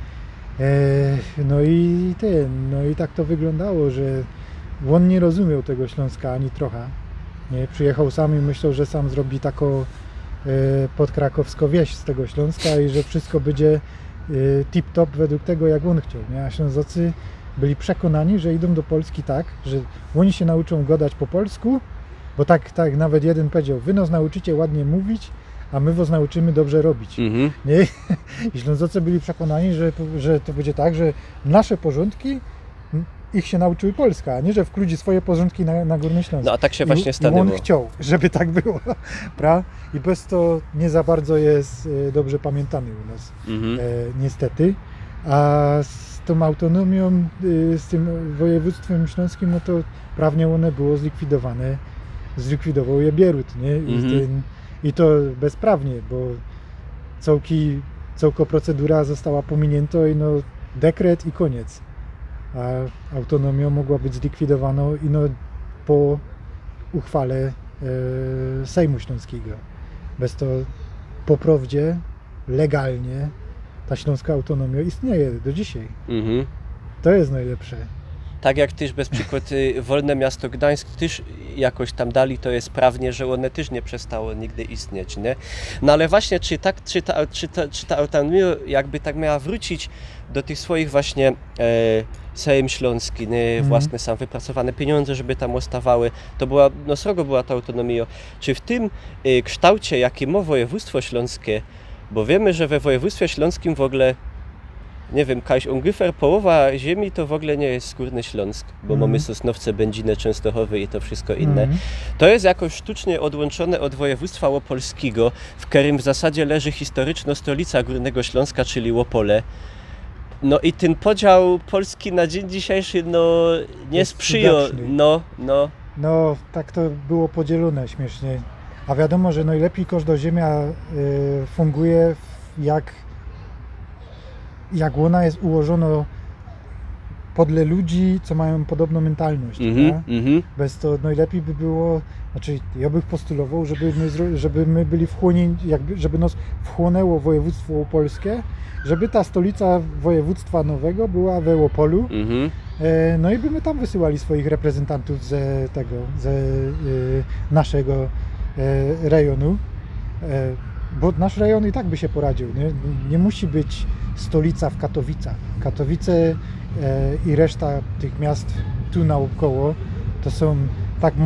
No i tak to wyglądało, że on nie rozumiał tego Śląska ani trochę. Nie? Przyjechał sam i myślał, że sam zrobi taką podkrakowską wieś z tego Śląska i że wszystko będzie tip-top według tego, jak on chciał. Nie? A Ślązacy byli przekonani, że idą do Polski tak, że oni się nauczą gadać po polsku, bo tak nawet jeden powiedział, wy nas nauczycie ładnie mówić, a my was nauczymy dobrze robić. Nie? I Ślązacy byli przekonani, że to będzie tak, że nasze porządki ich się nauczyły Polska, a nie, że wkrudzi swoje porządki na Górny Śląsk. No a tak się właśnie stanęło. On chciał, żeby tak było, prawda? I bez to nie za bardzo jest dobrze pamiętany u nas, niestety. A z tą autonomią, z tym województwem śląskim, no to prawnie one było zlikwidowane. Zlikwidował je Bierut, nie? I to bezprawnie, bo całko procedura została pominięta i no dekret i koniec. A autonomia mogła być zlikwidowana po uchwale Sejmu Śląskiego. Bez to po prawdzie, legalnie ta śląska autonomia istnieje do dzisiaj. To jest najlepsze. Tak jak też bez przykład Wolne Miasto Gdańsk też jakoś tam dali, to jest prawnie, że one też nie przestało nigdy istnieć, nie? No ale właśnie, czy ta autonomia jakby tak miała wrócić do tych swoich właśnie Sejm Śląski, nie? Własne sam wypracowane pieniądze, żeby tam ostawały, to była, no srogo była ta autonomia. Czy w tym kształcie, jaki ma województwo śląskie, bo wiemy, że we województwie śląskim w ogóle nie wiem, ungefähr połowa ziemi to w ogóle nie jest Górny Śląsk, bo mamy Sosnowce, Będzinę, Częstochowy i to wszystko inne. To jest jakoś sztucznie odłączone od województwa łopolskiego, w którym w zasadzie leży historyczna stolica Górnego Śląska, czyli Łopole. No i ten podział Polski na dzień dzisiejszy no nie sprzyja. No tak to było podzielone śmiesznie. A wiadomo, że najlepiej każda ziemia funguje jak ona jest ułożona podle ludzi, co mają podobną mentalność. Bez to najlepiej by było, znaczy ja bym postulował, żeby my byli wchłonięci, żeby nas wchłonęło województwo opolskie, żeby ta stolica województwa nowego była we Łopolu. No i by my tam wysyłali swoich reprezentantów ze naszego rejonu. Bo nasz rejon i tak by się poradził. Nie musi być stolica w Katowicach. Katowice i reszta tych miast tu naokoło to są tak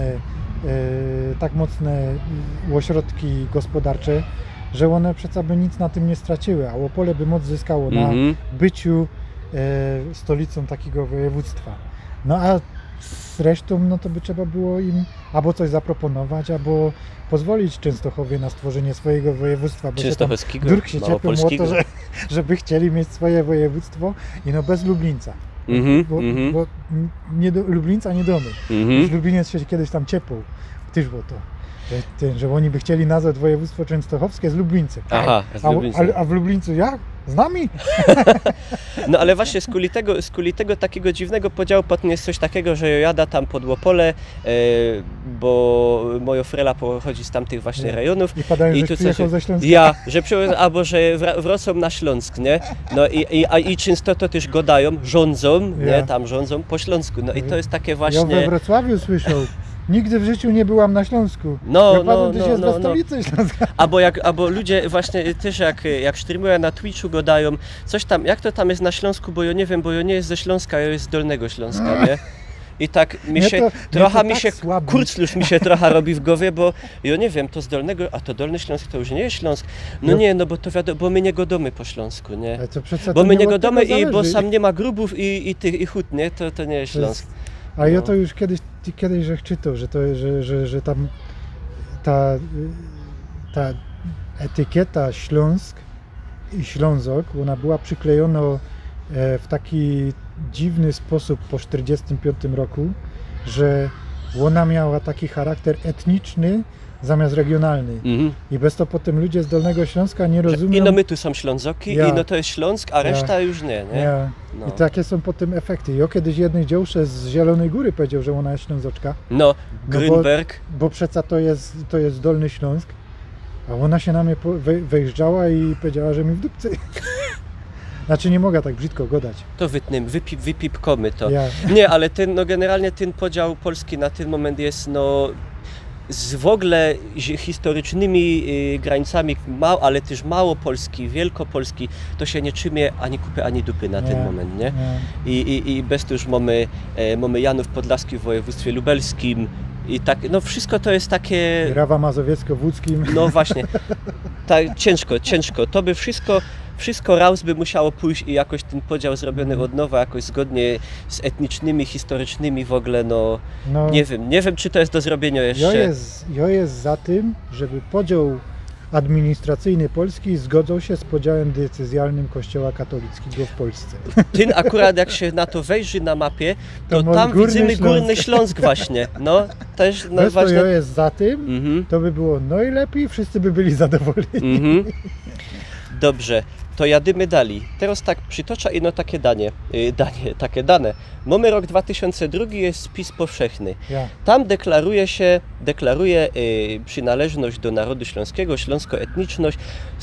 mocne ośrodki gospodarcze, że one przecież by nic na tym nie straciły, a Łopole by moc zyskało na byciu stolicą takiego województwa. No a z resztą no to by trzeba było im albo coś zaproponować, albo pozwolić Częstochowie na stworzenie swojego województwa, bo Częstochowskiego, durk się ciepią o to, żeby chcieli mieć swoje województwo i no bez Lublińca. Bo Lublińca nie domy. Lubliniec się kiedyś tam ciepł, też było to. Że oni by chcieli nazwać województwo częstochowskie z Lublińcem. Aha, z Lublińcem. A w Lublińcu jak? Z nami? No ale właśnie z kuli tego takiego dziwnego podziału potem jest coś takiego, że ja jada tam pod Łopole, bo moja frela pochodzi z tamtych właśnie rejonów. I padają, że przyjechał ze Śląska. Albo że wracam na Śląsk, nie? No i często to też gadają, rządzą, nie? Tam rządzą po śląsku. No i to jest takie właśnie... Ja we Wrocławiu słyszał. Nigdy w życiu nie byłam na Śląsku. Jest na stolicy Śląska. Albo ludzie właśnie też jak streamują na Twitchu, gadają coś tam, jak to tam jest na Śląsku, bo ja nie wiem, bo ja nie jest ze Śląska, ja jest z Dolnego Śląska, nie? I tak Kurzlusz mi się trochę robi w głowie, bo ja nie wiem, to z Dolnego, a to Dolny Śląsk to już nie jest Śląsk. No nie, no bo to wiadomo, bo my nie godamy po śląsku, nie? Bo my nie godamy i bo sam nie ma grubów i hut, nie? To nie jest Śląsk. A ja to już kiedyś żech czytał, że tam ta etykieta Śląsk i Ślązok, ona była przyklejona w taki dziwny sposób po 1945 roku, że ona miała taki charakter etniczny zamiast regionalny. I bez to potem ludzie z Dolnego Śląska nie rozumią. I no my tu są Ślązoki, i no to jest Śląsk, a reszta już nie. No. I takie są potem efekty. Ja kiedyś jednej działsze z Zielonej Góry powiedział, że ona jest Ślązoczka. No, Grünberg. Bo przeca to jest Dolny Śląsk. A ona się na mnie wejrzała i powiedziała, że mi w dupce. Znaczy nie mogę tak brzydko gadać. To wypipkomy to. Nie, ale generalnie ten podział Polski na ten moment jest z w ogóle historycznymi granicami, ale też Małopolski, Wielkopolski, to się nie trzymie ani kupy, ani dupy na ten moment, nie? I bez to już mamy Janów Podlaski w województwie lubelskim i tak, no wszystko to jest takie... Rawa Mazowiecko-Łódzkim. No właśnie, tak, ciężko, to by wszystko raz by musiało pójść i jakoś ten podział zrobiony od nowa, jakoś zgodnie z etnicznymi, historycznymi w ogóle, nie wiem czy to jest do zrobienia jeszcze. Ja jest za tym, żeby podział administracyjny Polski zgodzał się z podziałem decyzjalnym Kościoła katolickiego w Polsce. Ten akurat jak się na to wejrzy na mapie, to tam widzimy Górny Śląsk właśnie. No, też ważne. Ja jest za tym, to by było najlepiej, wszyscy by byli zadowoleni. Dobrze, to jadymy dalej. Teraz tak przytocza takie dane. Mamy rok 2002, jest spis powszechny. Tam deklaruje przynależność do narodu śląskiego, śląsko-etniczność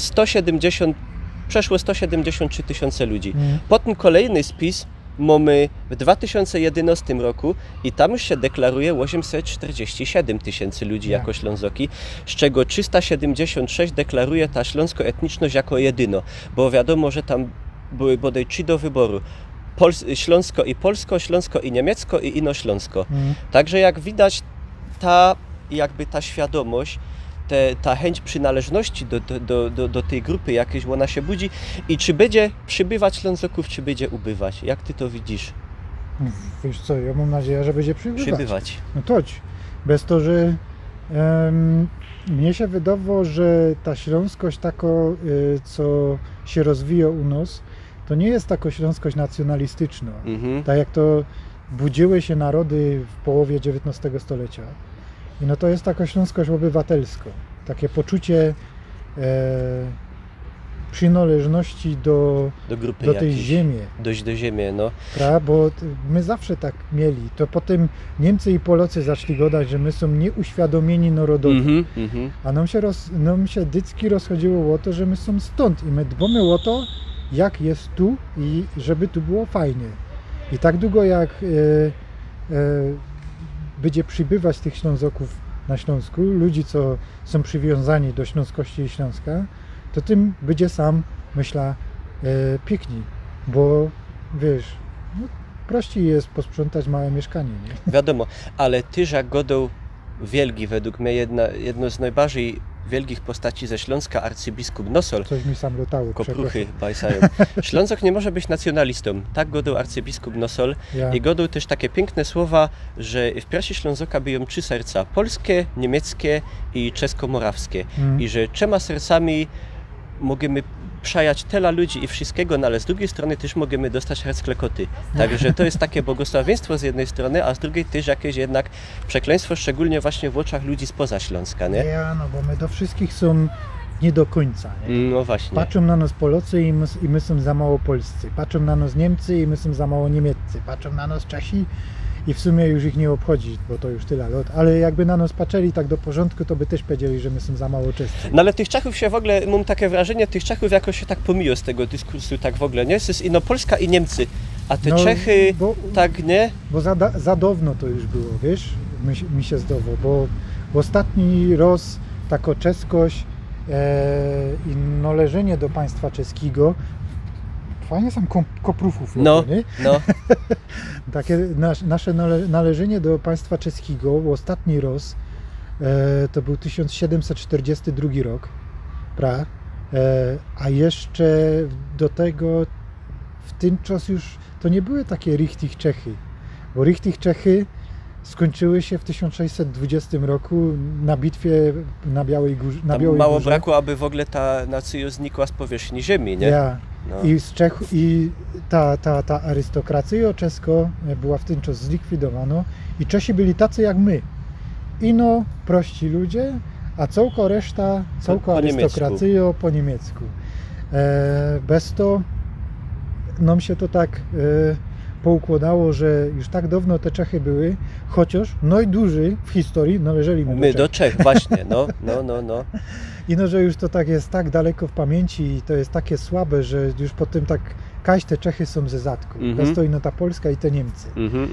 przeszło 173 tysiące ludzi. Potem kolejny spis mamy w 2011 roku i tam już się deklaruje 847 tysięcy ludzi jako Ślązoki, z czego 376 deklaruje ta śląsko-etniczność jako jedyno, bo wiadomo, że tam były bodaj 3 do wyboru. Śląsko i polsko, śląsko i niemiecko i inośląsko. Także jak widać ta świadomość, ta chęć przynależności do tej grupy jakiejś, ona się budzi i czy będzie przybywać Ślązoków, czy będzie ubywać? Jak ty to widzisz? Wiesz co, ja mam nadzieję, że będzie przybywać. No toć. Bez to, że mnie się wydawało, że ta śląskość tako, co się rozwija u nas, to nie jest taka śląskość nacjonalistyczna. Tak jak to budziły się narody w połowie XIX stulecia. I no to jest taka śląskość obywatelska, takie poczucie przynależności do tej ziemi. Do ziemi, no. Bo my zawsze tak mieli. To potem Niemcy i Polacy zaczęli gadać, że my są nieuświadomieni narodowi. A nam się dycki rozchodziło o to, że my są stąd i my dbamy o to, jak jest tu i żeby tu było fajnie. I tak długo jak będzie przybywać tych Ślązoków na Śląsku, ludzi, co są przywiązani do śląskości i Śląska, to tym będzie sam, myślę, piękniej, bo wiesz, prościej jest posprzątać małe mieszkanie, nie? Wiadomo, ale tyż jak godą wielgi, według mnie jedno z najbardziej wielkich postaci ze Śląska, arcybiskup Nosol. Coś mi sam latało. Kopruchy bajsają. Ślązok nie może być nacjonalistą. Tak godał arcybiskup Nosol. I godał też takie piękne słowa, że w piersi Ślązoka biją 3 serca. Polskie, niemieckie i czesko-morawskie. I że 3 sercami możemy przejać tyle ludzi i wszystkiego, no ale z drugiej strony też możemy dostać hercklekoty. Także to jest takie błogosławieństwo z jednej strony, a z drugiej też jakieś jednak przekleństwo, szczególnie właśnie w oczach ludzi spoza Śląska, nie? No bo my do wszystkich są nie do końca, nie? No właśnie. Patrzą na nas Polacy i my są za mało polscy. Patrzą na nas Niemcy i my są za mało niemieccy. Patrzą na nas Czesi i w sumie już ich nie obchodzi, bo to już tyle lat. Ale jakby na nas patrzyli tak do porządku, to by też powiedzieli, że my są za mało czescy. No ale tych Czechów się w ogóle, mam takie wrażenie, tych Czechów jakoś się tak pomija z tego dyskursu tak w ogóle, nie? Jest Polska i Niemcy, a te Czechy tak, nie? Bo za dawno to już było, wiesz, mi się zdawało, bo ostatni raz taka czeskość i należenie do państwa czeskiego fajnie sam koprufów. No, nie? no. Takie nasze należenie do państwa czeskiego, ostatni raz, to był 1742 rok, a jeszcze do tego w ten czas już to nie były takie richtig Czechy, bo richtig Czechy skończyły się w 1620 roku na bitwie na Białej Górze. Mało brakło, aby w ogóle ta nacja znikła z powierzchni ziemi, nie? Ja. No. I z Czech, i ta arystokracja czeska była w ten czas zlikwidowana i Czesi byli tacy jak my. Ino prości ludzie, a całko reszta, całko arystokracja po niemiecku. Bez to nam się to tak poukładało, że już tak dawno te Czechy były, chociaż najdłużej w historii należeli my do Czech. Właśnie, no. I no, że już to tak jest tak daleko w pamięci i to jest takie słabe, że już po tym tak te Czechy są ze zadku. Bez to ino ta Polska i te Niemcy.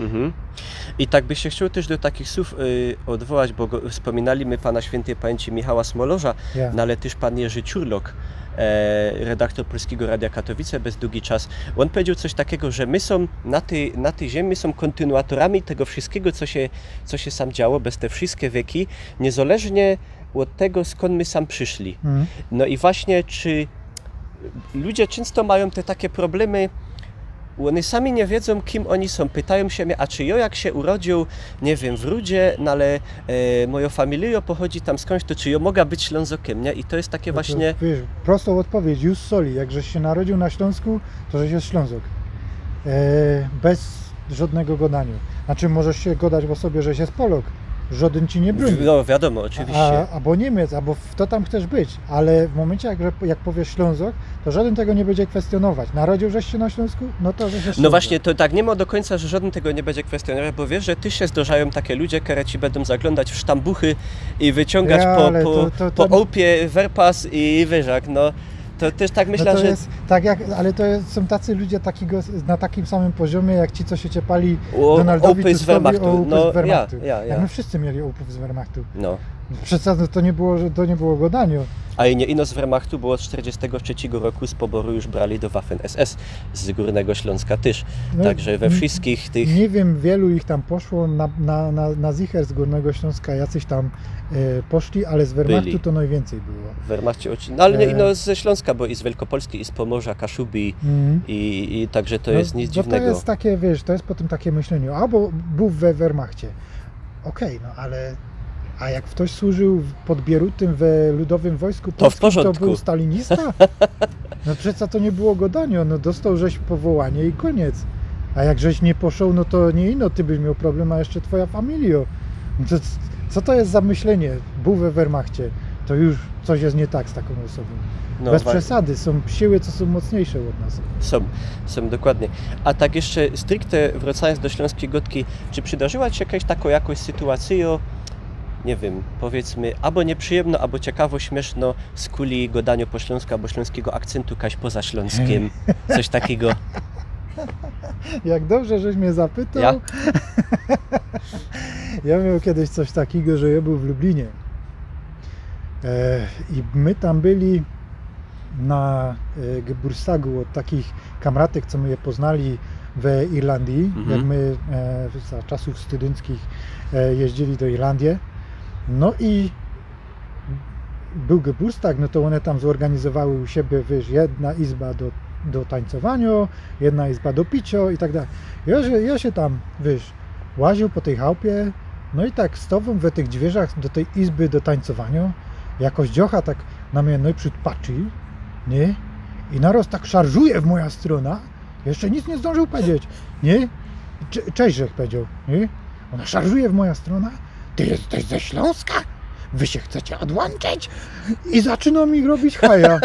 I tak by się chciał też do takich słów odwołać, bo wspominaliśmy pana świętej pamięci Michała Smolorza, no ale też pan Jerzy Ciurlok, redaktor Polskiego Radia Katowice bez długi czas. On powiedział coś takiego, że my są na tej ziemi są kontynuatorami tego wszystkiego, co się sam działo, bez te wszystkie wieki, niezależnie od tego, skąd my sam przyszli. No i właśnie, czy ludzie często mają te takie problemy, oni sami nie wiedzą, kim oni są. Pytają się mnie, a czy ja jak się urodził, nie wiem, w Rudzie, no ale moja familia pochodzi tam skądś, to czy ja mogę być Ślązokiem, nie? I to jest takie właśnie... To, wiesz, prostą odpowiedź, już soli. Jak żeś się narodził na Śląsku, to żeś jest Ślązok. Bez żadnego gadania. Znaczy możesz się gadać o sobie, żeś jest Polok. Żaden ci nie broni. No wiadomo, oczywiście. Albo Niemiec, albo to tam chcesz być, ale w momencie jak powiesz Ślązok, to żaden tego nie będzie kwestionować. Narodził żeś się na Śląsku? No to żeś jest No właśnie, to tak nie ma do końca, że żaden tego nie będzie kwestionować, bo wiesz, że ty się zdarzają takie ludzie, które ci będą zaglądać w sztambuchy i wyciągać po ołpie werpas i wyżak, no. To też tak myślę, no to że... Jest, tak jak, ale to są tacy ludzie na takim samym poziomie, jak ci, co się ciepali Donaldowi Tuskowi z Wehrmachtu. No, z Wehrmachtu. Ja. Jak my wszyscy mieli ołupów z Wehrmachtu. No. Przecież to nie było gadania. A i nie ino z Wehrmachtu, bo od 1943 roku z poboru już brali do Waffen SS z Górnego Śląska też. No, także we wszystkich tych... Nie wiem, wielu ich tam poszło na zicher z Górnego Śląska, jacyś tam poszli, ale z Wehrmachtu to najwięcej było. W Wehrmachcie, no ale nie ino ze Śląska, bo i z Wielkopolski, i z Pomorza, Kaszubi i także to jest nic dziwnego. To jest takie, wiesz, to jest potem takie myślenie, albo był we Wehrmachcie. Okej, no ale... A jak ktoś służył pod Bierutym we Ludowym Wojsku Polskim, to był stalinista? No przecież to nie było gadania, no dostał żeś powołanie i koniec. A jak żeś nie poszedł, no to nie ino, ty byś miał problem, a jeszcze twoja familia. No to, co to jest za myślenie? Był we Wehrmachcie, to już coś jest nie tak z taką osobą. No, bez przesady, są siły, co są mocniejsze od nas. Są dokładnie. A tak jeszcze stricte wracając do śląskiej gotki, czy przydarzyła ci się jakaś taką jakoś sytuację, nie wiem, powiedzmy, albo nieprzyjemno, albo ciekawo, śmieszno z kuli godania po śląsku, albo śląskiego akcentu kaś poza śląskiem, coś takiego. Jak dobrze, żeś mnie zapytał. Ja? Ja miał kiedyś coś takiego, że ja był w Lublinie i my tam byli na Geburtstagu od takich kamratek, co my je poznali w Irlandii, jak my za czasów studenckich jeździli do Irlandii. No i był Geburtstag, no to one tam zorganizowały u siebie, wiesz, jedna izba do tańcowania, jedna izba do picia i tak dalej. Ja się tam, wiesz, łaził po tej chałupie, no i tak stową we tych drzwiach do tej izby do tańcowania, jakoś dziocha tak na mnie najprzód patrzy, nie? I naraz tak szarżuje w moja strona, jeszcze nic nie zdążył powiedzieć, nie? Cześć, żech powiedział, nie? Ona szarżuje w moja strona, ty jesteś ze Śląska? Wy się chcecie odłączyć? I zaczyna mi robić haja.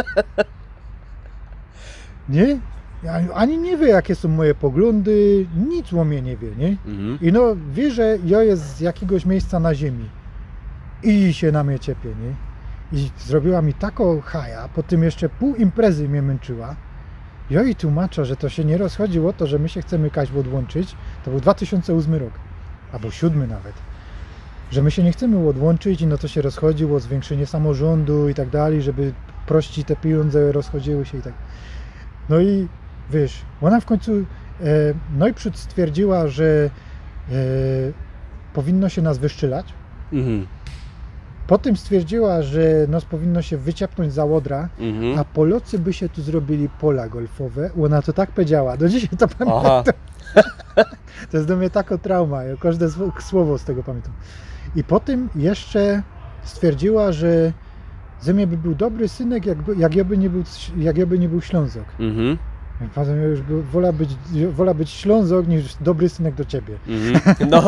Nie? Ani nie wie, jakie są moje poglądy, nic o mnie nie wie, nie? I no wie, że ja jest z jakiegoś miejsca na ziemi. I się na mnie ciepie, nie? I zrobiła mi taką haja, po tym jeszcze pół imprezy mnie męczyła. Ja jej tłumaczę, że to się nie rozchodzi o to, że my się chcemy kaś odłączyć. To był 2008 rok, albo 2007 nawet. Że my się nie chcemy odłączyć i no to się rozchodziło o zwiększenie samorządu i tak dalej, żeby prości te pieniądze rozchodziły się i tak. No i wiesz, ona w końcu Neuprzód stwierdziła, że powinno się nas wyszczylać. Potem stwierdziła, że nas powinno się wyciepnąć za łodra, a Polacy by się tu zrobili pola golfowe. Ona to tak powiedziała. Do dzisiaj to pamiętam. To jest do mnie taka trauma. Ja każde słowo z tego pamiętam. I potem jeszcze stwierdziła, że ze mnie by był dobry synek, jak ja by nie był Ślązok. Potem ja już wola być Ślązok niż dobry synek do ciebie. No.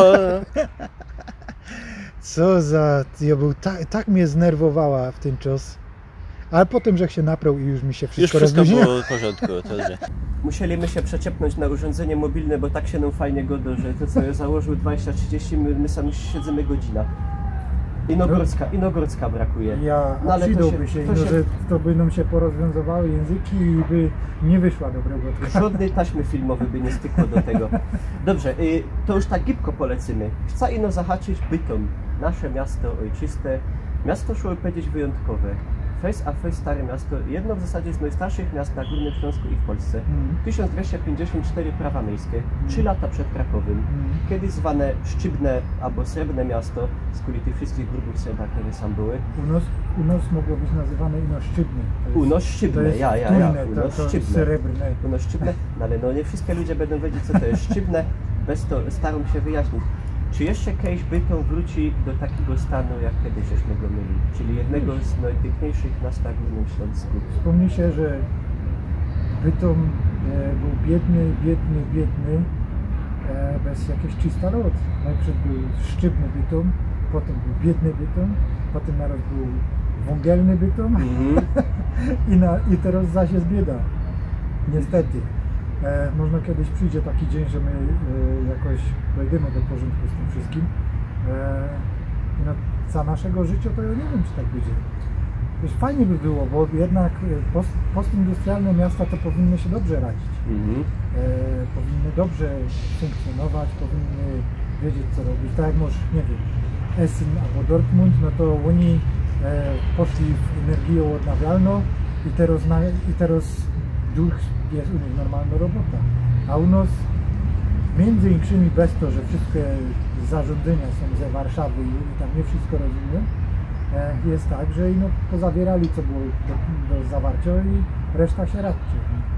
Co za... Ja był tak mnie znerwowała w ten czas. Ale potem, że się naprał i już mi się wszystko rozluźniło. Już wszystko było w porządku. To, że... Musieliśmy się przeciepnąć na urządzenie mobilne, bo tak się nam fajnie godo, że to co ja założył 20-30, my sami siedzimy godzina. Inogórska brakuje. No, ale przydałby się, że to by nam się porozwiązywały języki i by nie wyszła dobrego. Żadnej taśmy filmowej by nie stykło do tego. Dobrze, to już tak gibko polecimy. Chcę ino zahaczyć Bytom. Nasze miasto ojczyste. Miasto, szło powiedzieć, wyjątkowe. Face a face Stare Miasto, jedno w zasadzie z najstarszych miast na Górnym Śląsku i w Polsce. 1254 prawa miejskie, 3 lata przed Krakowem. Kiedyś zwane Szczytne albo Srebrne Miasto, z kolei tych wszystkich grubów srebra, które sam były. U nas mogło być nazywane ino Szczytne. Unos Szczytne, Srebrne. Unos Szczytne, no ale no nie wszystkie ludzie będą wiedzieć, co to jest Szczytne, bez to staram się wyjaśnić. Czy jeszcze kiedyś Bytom wróci do takiego stanu, jak kiedyś żeśmy go mieli? Czyli jednego z najpiękniejszych miast na Górnym Śląsku. Wspomnij się, że Bytom był biedny, bez jakiegoś czysta rod. Najpierw był szczytny Bytom, potem był biedny Bytom, potem naraz był węgielny Bytom i teraz zaś jest bieda. Niestety. Można kiedyś przyjdzie taki dzień, że my jakoś dojdziemy do porządku z tym wszystkim. No, za naszego życia to ja nie wiem, czy tak będzie. Wiesz, fajnie by było, bo jednak postindustrialne miasta to powinny się dobrze radzić. Powinny dobrze funkcjonować, powinny wiedzieć, co robić. Tak jak może, nie wiem, Essen albo Dortmund, no to oni poszli w energię odnawialną i teraz duch jest u nich normalna robota. A u nas, między innymi bez to, że wszystkie zarządzenia są ze Warszawy i tam nie wszystko rozumiem, jest tak, że no, pozabierali co było do zawarcia i reszta się radcie.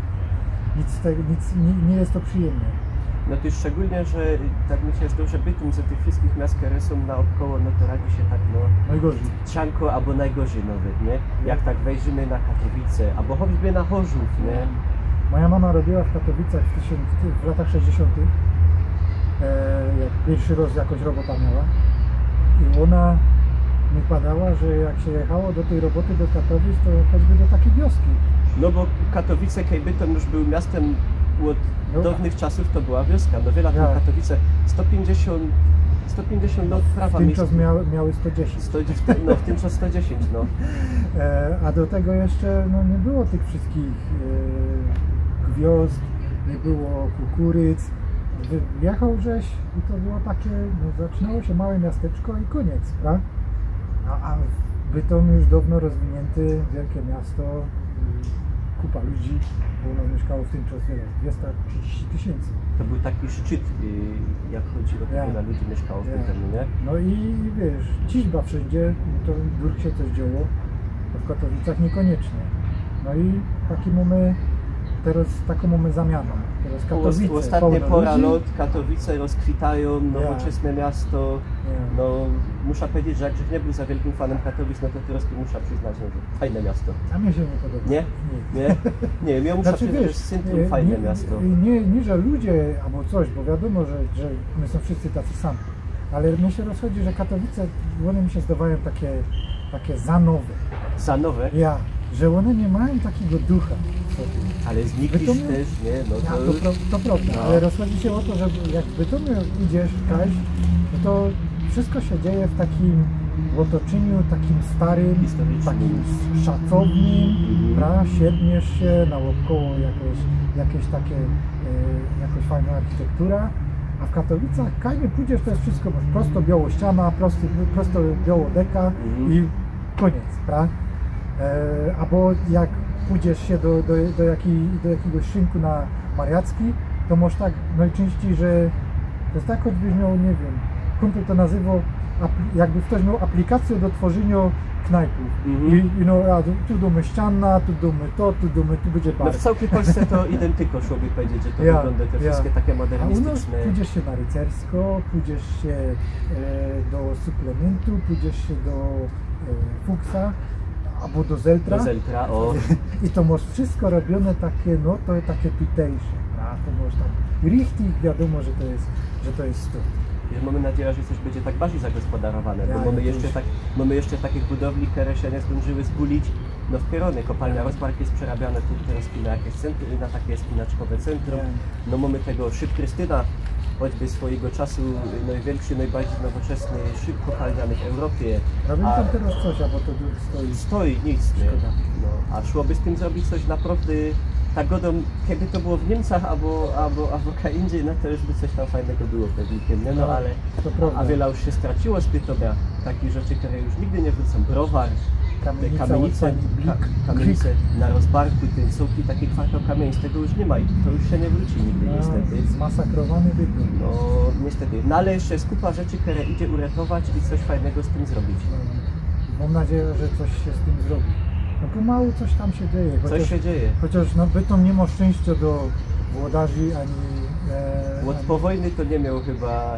Nie jest to przyjemne. No to szczególnie, że tak myślę, że dobrze Bytom ze tych wszystkich miast, które są naokoło, no to radzi się tak najgorzej. Cianko albo najgorzej nawet, nie? Jak tak wejrzymy na Katowice, albo choćby na Chorzów, nie? Moja mama robiła w Katowicach w latach 60. Jak pierwszy raz jakoś robota miała i ona mi padała, że jak się jechało do tej roboty do Katowic, to choćby do takiej wioski. No bo Katowice, Bytom już był miastem od dawnych czasów, to była wioska. No wiele lat Katowice, 150 lat prawa miejskie. W tym czas miały 110. No w tym czas 110, no. A do tego jeszcze no, nie było tych wszystkich gwiazd, nie było kukuryc. Wjechał żeś i to było takie, no, zaczynało się małe miasteczko i koniec, prawda? A Bytom już dawno rozwinięty, wielkie miasto, kupa ludzi, bo ono mieszkało w tym czasie 230 000. To był taki szczyt, jak chodzi o to, ile ludzi mieszkało w Bytomiu, nie? No i wiesz, ciśba wszędzie, to w się coś działo, a w Katowicach niekoniecznie. No i teraz taką mamy zamianę. Teraz Katowice, ostatnie pora lot, Katowice rozkwitają, nowoczesne miasto. No muszę powiedzieć, że jak nie był za wielkim fanem Katowic, no to teraz muszę przyznać, że fajne miasto. A mnie się nie podoba. Nie, ja muszę przyznać, że jest centrum fajne miasto. Nie, że ludzie albo coś, bo wiadomo, że my są wszyscy tacy sami. Ale mnie się rozchodzi, że Katowice, one mi się zdawają takie zanowe. Zanowe? Że one nie mają takiego ducha. Ale znikniesz też, nie? No to prawda, ale rozchodzi się o to, że jak w Bytomiu idziesz, no to wszystko się dzieje w takim otoczeniu, takim starym, takim szacownym, prawda? Siedmiesz się, naokoło jakieś takie, jakaś fajna architektura, a w Katowicach, kiedy pójdziesz, to jest wszystko prosto biało ściana, prosto biało deka i koniec, prawda? Albo jak pójdziesz się do jakiegoś szynku na Mariacki, to możesz tak najczęściej, że to jest tak, choćbyś miał, nie wiem, kumpel to nazywał, jakby ktoś miał aplikację do tworzenia knajpów. I no, tu domy ścianna, tu domy to, tu będzie bar. No w całej Polsce to identyko szłoby powiedzieć, że to wygląda te wszystkie takie modernistyczne. A u nas pójdziesz się na rycersko, pójdziesz się do suplementu, pójdziesz się do Fuchsa, albo do Zeltra. Do Zeltra, o. I to masz wszystko robione takie, no to takie tutejsze. To masz tak richtig wiadomo, że to jest to. Mamy nadzieję, że coś będzie tak bardziej zagospodarowane, bo mamy jeszcze takich budowli, które się nie zdążyły zbulić. No w Pierony kopalnia Rozbark jest przerabiana tu teraz na jakieś centrum, na takie spinaczkowe centrum. No mamy tego szyb Krystyna, choćby swojego czasu największy, najbardziej nowoczesny szyb kopalniany w Europie. Robią tam teraz coś, albo to stoi? Stoi, nic nie. No, a szłoby z tym zrobić coś naprawdę tak godą, kiedy to było w Niemcach albo gdzie indziej, no to już by coś tam fajnego było pewnie, no ale a wiele już się straciło z Pytomia, takich rzeczy, które już nigdy nie wrócą. Browar, kamienice na Rozbarku, ten sołki, taki kwartał kamień, z tego już nie ma i to już się nie wróci nigdy niestety. Zmasakrowany Bytom. No niestety, no ale jeszcze jest kupa rzeczy, które idzie uratować i coś fajnego z tym zrobić. Mam nadzieję, że coś się z tym zrobi. No pomału coś tam się dzieje. Coś się dzieje. Chociaż no, Bytom nie ma szczęścia do włodarzy ani... Od po wojny to nie miał chyba...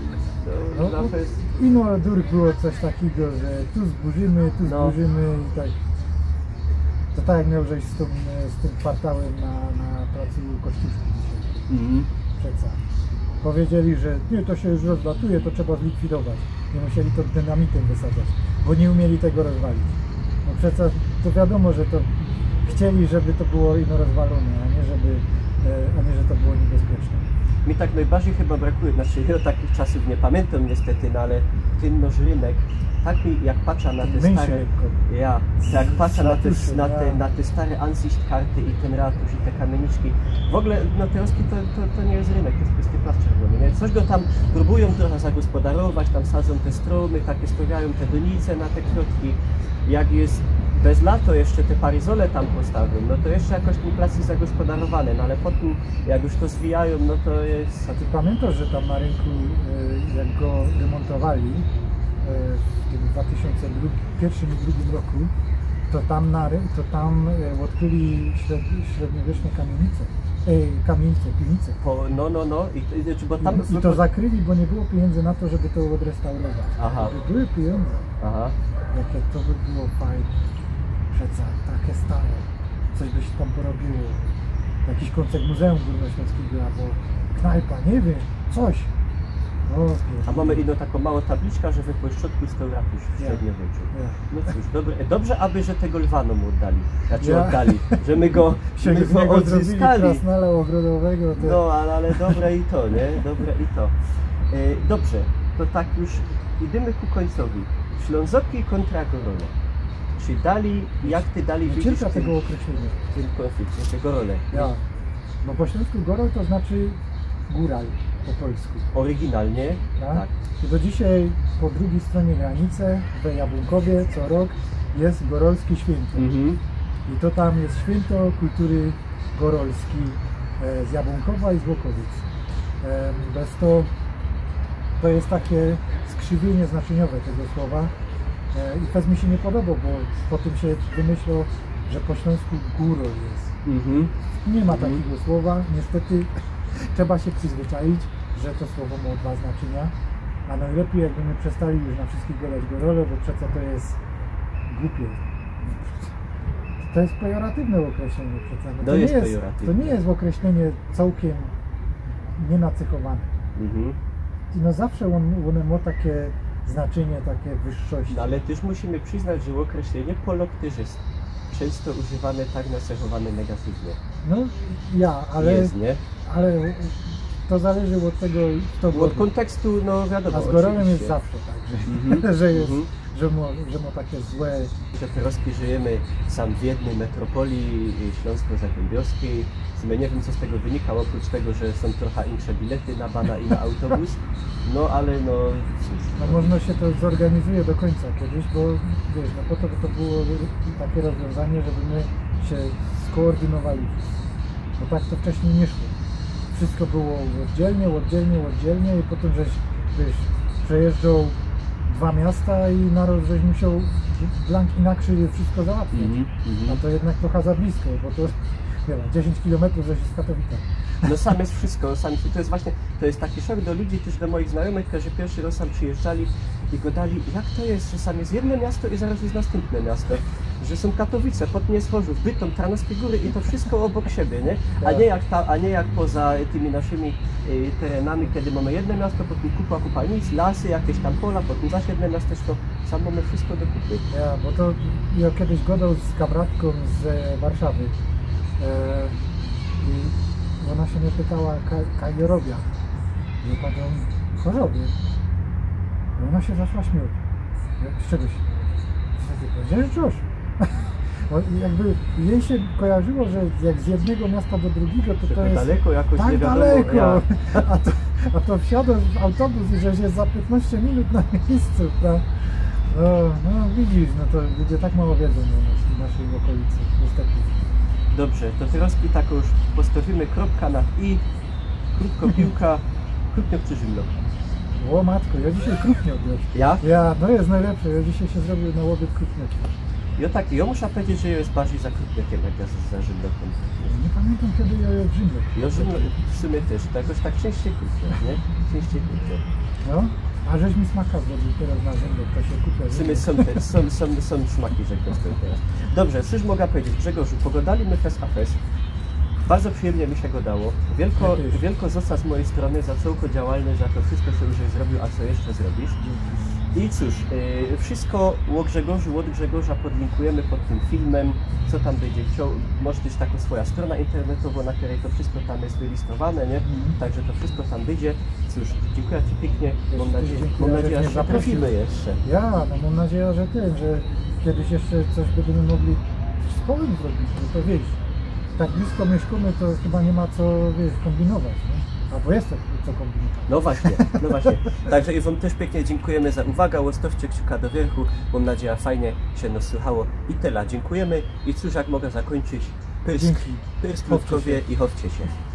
Ino Durk było coś takiego, że tu zburzymy i tak. To tak jak miał żeś z tym kwartałem na placu Kościuszki dzisiaj. Przeca. Powiedzieli, że nie, to się już rozlatuje, to trzeba zlikwidować. Nie musieli to dynamitem wysadzać, bo nie umieli tego rozwalić. No przecież to wiadomo, że to chcieli, żeby to było ino rozwalone, a nie że to było niebezpieczne. Mi tak najbardziej chyba brakuje, znaczy ja takich czasów nie pamiętam niestety, no ale ten noż rynek, tak mi jak patrzę na te stare, jak patrzę na te stare Ansicht-karty i ten ratusz i te kamieniczki, w ogóle no Pieroski to nie jest rynek, to jest pusty plac czerwony, nie? Coś go tam próbują trochę zagospodarować, tam sadzą te stromy, takie stawiają te donice na te kwiatki, jak jest bez lato jeszcze te parizole tam postawią, no to jeszcze jakoś ten plac jest zagospodarowany, no ale potem jak już to zwijają, no to jest... A ty pamiętasz, że tam na rynku, jak go remontowali w tym 2001 i 2002 roku, to tam odkryli średniowieczne kamienice, piwnice. No. Bo tam... I to zakryli, bo nie było pieniędzy na to, żeby to odrestaurować. Aha. Gdyby były pieniądze, jakie to by było fajne. Przeca, takie stare, coś by się tam porobiło, jakiś koncert Muzeum Górnośląskiego albo knajpa, nie wiem, coś. A mamy inną taką małą tabliczkę, że we Płoszczotku stał ratusz w średniowieczu. No cóż, dobrze, aby że tego lwa nam oddali, oddali, że my go odzyskali. Krasnala ogrodowego. No, ale dobre i to, nie? Dobre i to. Dobrze, to tak już idziemy ku końcowi. Ślązoki kontra Gorole. Czy jak ty widzisz tego określenia? W tym konflikcie, Gorole? No po śląsku Gorol to znaczy góral po polsku. Oryginalnie? Tak. I do dzisiaj po drugiej stronie granicy, w Jabłonkowie, co rok jest gorolskie święto. I to tam jest święto kultury gorolskiej z Jabłonkowa i z Łokowic. Bez to jest takie skrzywienie znaczeniowe tego słowa. I fest mi się nie podobał, bo po tym się wymyślał, że po śląsku górol jest. Nie ma takiego słowa, niestety trzeba się przyzwyczaić, że to słowo ma dwa znaczenia, a najlepiej jakbyśmy przestali już na wszystkich gadać gorole, bo przecież to jest głupie. To jest pejoratywne określenie przecież. To nie jest określenie całkiem nienacechowane. No zawsze one ma takie znaczenie, takie wyższości. No ale też musimy przyznać, że określenie polok też jest często używane tak nacechowane negatywnie. No ale... Jest, nie? Ale to zależy od tego, kto od kontekstu, no wiadomo. A z gorolem jest zawsze tak, że ma takie złe... Że Pieroski żyjemy sam w jednej metropolii śląsko-zagłębiowskiej. My nie wiem, co z tego wynika, oprócz tego, że są trochę inne bilety na bana i na autobus. No ale no cóż. No można się to zorganizuje do końca kiedyś, bo wiesz, no po to by to było takie rozwiązanie, żeby my się skoordynowali. Bo tak to wcześniej nie szło. Wszystko było oddzielnie i potem żeś przejeżdżał 2 miasta i naród żeś musiał blanki na krzywie wszystko załatwić. A to jednak trochę za blisko, bo to nie wiem, 10 km żeś z Katowica. No sam jest wszystko, to jest właśnie, to jest taki szok do ludzi, też do moich znajomych, którzy pierwszy raz tam przyjeżdżali i gadali, jak to jest, że sam jest jedno miasto i zaraz jest następne miasto, że są Katowice, Podmiec Chorzów, Bytom, Tarnowskie Góry i to wszystko obok siebie, nie? A nie jak poza tymi naszymi terenami, kiedy mamy jedno miasto, potem kupa nic, lasy, jakieś tam pola, potem zaś jedno miasteczko, sam mamy wszystko do kupy. Ja, bo to ja kiedyś gadał z kabratką z Warszawy. I ona się mnie pytała, kaj robia. I ja powiedziałem, Chorzowie. I ona się zaczęła śmiać. Z czego się? Powiedziałem, że cóż. Jakby jej się kojarzyło, że jak z jednego miasta do drugiego, to jest daleko jakoś, tak nie wiadomo, daleko. ja. A to wsiadasz w autobus i że jest za 15 minut na miejscu. No widzisz, no to ludzie tak mało wiedzą o nas w naszej okolicy, niestety. Dobrze, to teraz tak już postawimy kropka na i, krótko piłka, Krupniok czy Rzymlok? O matko, ja dzisiaj Krupniok odbiorę. Ja? Ja, no jest najlepsze, ja dzisiaj się zrobił na łowiec Krupnioki. Ja muszę powiedzieć, że ja jest bardziej za Krupniokiem, jak ja za Rzymlokiem. Nie pamiętam kiedy ja jest Rzymlok. Ja Rzymlok w sumie też, to jakoś tak częściej Krupniok, nie? Częściej Krupniok. No, a żeś mi smaka zrobił teraz na Rzymlok, to się kupia. W sumie są szmaki, że to teraz. Dobrze, cóż mogę powiedzieć, Grzegorzu, pogadaliśmy fest a fest. Bardzo przyjemnie mi się go dało. Wielko zosta z mojej strony za całą działalność, za to wszystko, co już zrobił, a co jeszcze zrobisz. I cóż, wszystko o Grzegorzu, od Grzegorza podlinkujemy pod tym filmem, co tam będzie chciał. Może być taka swoja strona internetowa, na której to wszystko tam jest wylistowane, nie? Także to wszystko tam będzie. Cóż, dziękuję Ci pięknie. Mam nadzieję, że zaprosimy jeszcze. Ja, no mam nadzieję, że że kiedyś jeszcze coś będziemy mogli wspólnie zrobić, bo to wiesz, tak blisko mieszkamy, to chyba nie ma co, wiesz, kombinować, nie? Albo jest co kombinować. No właśnie. Także i Wam też pięknie dziękujemy za uwagę. Łostowcie kciuka do wierchu. Mam nadzieję, fajnie się nas słuchało. I tyle. Dziękujemy. I cóż, jak mogę zakończyć? Pyrsk w Krówkowie i chowcie się.